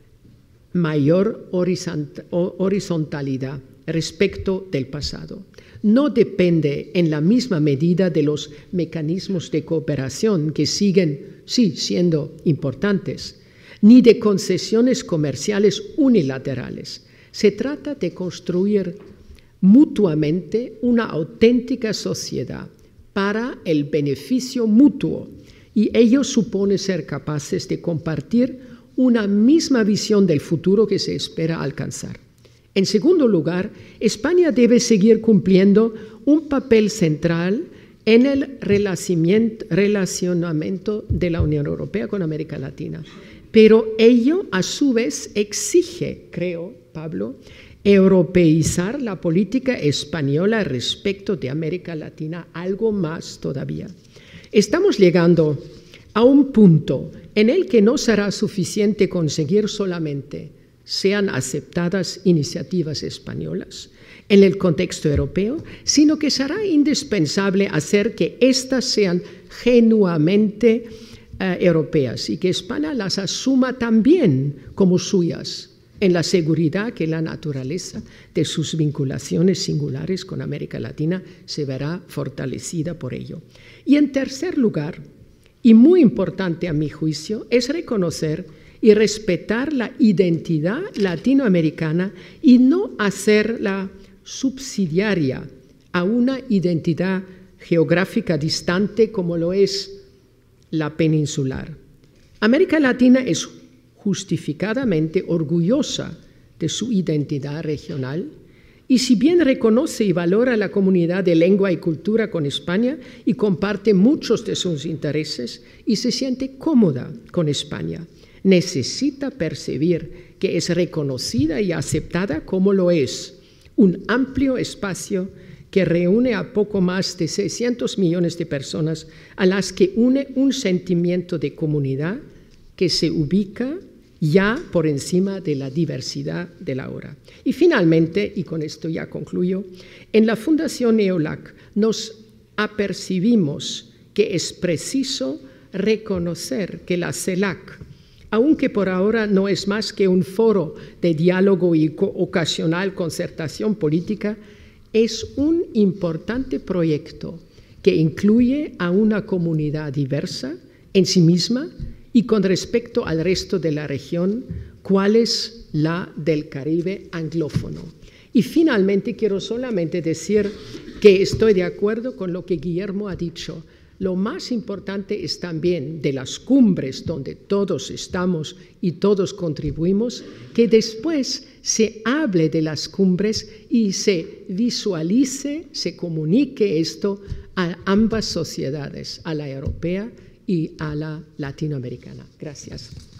mayor horizontalidad respecto del pasado. No depende en la misma medida de los mecanismos de cooperación que siguen, sí, siendo importantes, ni de concesiones comerciales unilaterales. Se trata de construir mutuamente una auténtica sociedad para el beneficio mutuo y ello supone ser capaces de compartir una misma visión del futuro que se espera alcanzar. En segundo lugar, España debe seguir cumpliendo un papel central en el relacionamiento de la Unión Europea con América Latina. Pero ello, a su vez, exige, creo, Pablo, europeizar la política española respecto de América Latina, algo más todavía. Estamos llegando a un punto en el que no será suficiente conseguir solamente sean aceptadas iniciativas españolas en el contexto europeo, sino que será indispensable hacer que éstas sean genuinamente uh, europeas y que España las asuma también como suyas, en la seguridad que la naturaleza de sus vinculaciones singulares con América Latina se verá fortalecida por ello. Y en tercer lugar, y muy importante a mi juicio, es reconocer y respetar la identidad latinoamericana y no hacerla subsidiaria a una identidad geográfica distante como lo es la peninsular. América Latina es justificadamente orgullosa de su identidad regional y si bien reconoce y valora la comunidad de lengua y cultura con España y comparte muchos de sus intereses y se siente cómoda con España, necesita percibir que es reconocida y aceptada como lo es, un amplio espacio que reúne a poco más de seiscientos millones de personas a las que une un sentimiento de comunidad que se ubica ya por encima de la diversidad de la hora. Y finalmente, y con esto ya concluyo, en la Fundación EOLAC nos apercibimos que es preciso reconocer que la CELAC, aunque por ahora no es más que un foro de diálogo y ocasional concertación política, es un importante proyecto que incluye a una comunidad diversa en sí misma y con respecto al resto de la región, cuál es la del Caribe anglófono. Y finalmente quiero solamente decir que estoy de acuerdo con lo que Guillermo ha dicho. Lo más importante es también de las cumbres donde todos estamos y todos contribuimos, que después se hable de las cumbres y se visualice, se comunique esto a ambas sociedades, a la europea y a la latinoamericana. Gracias.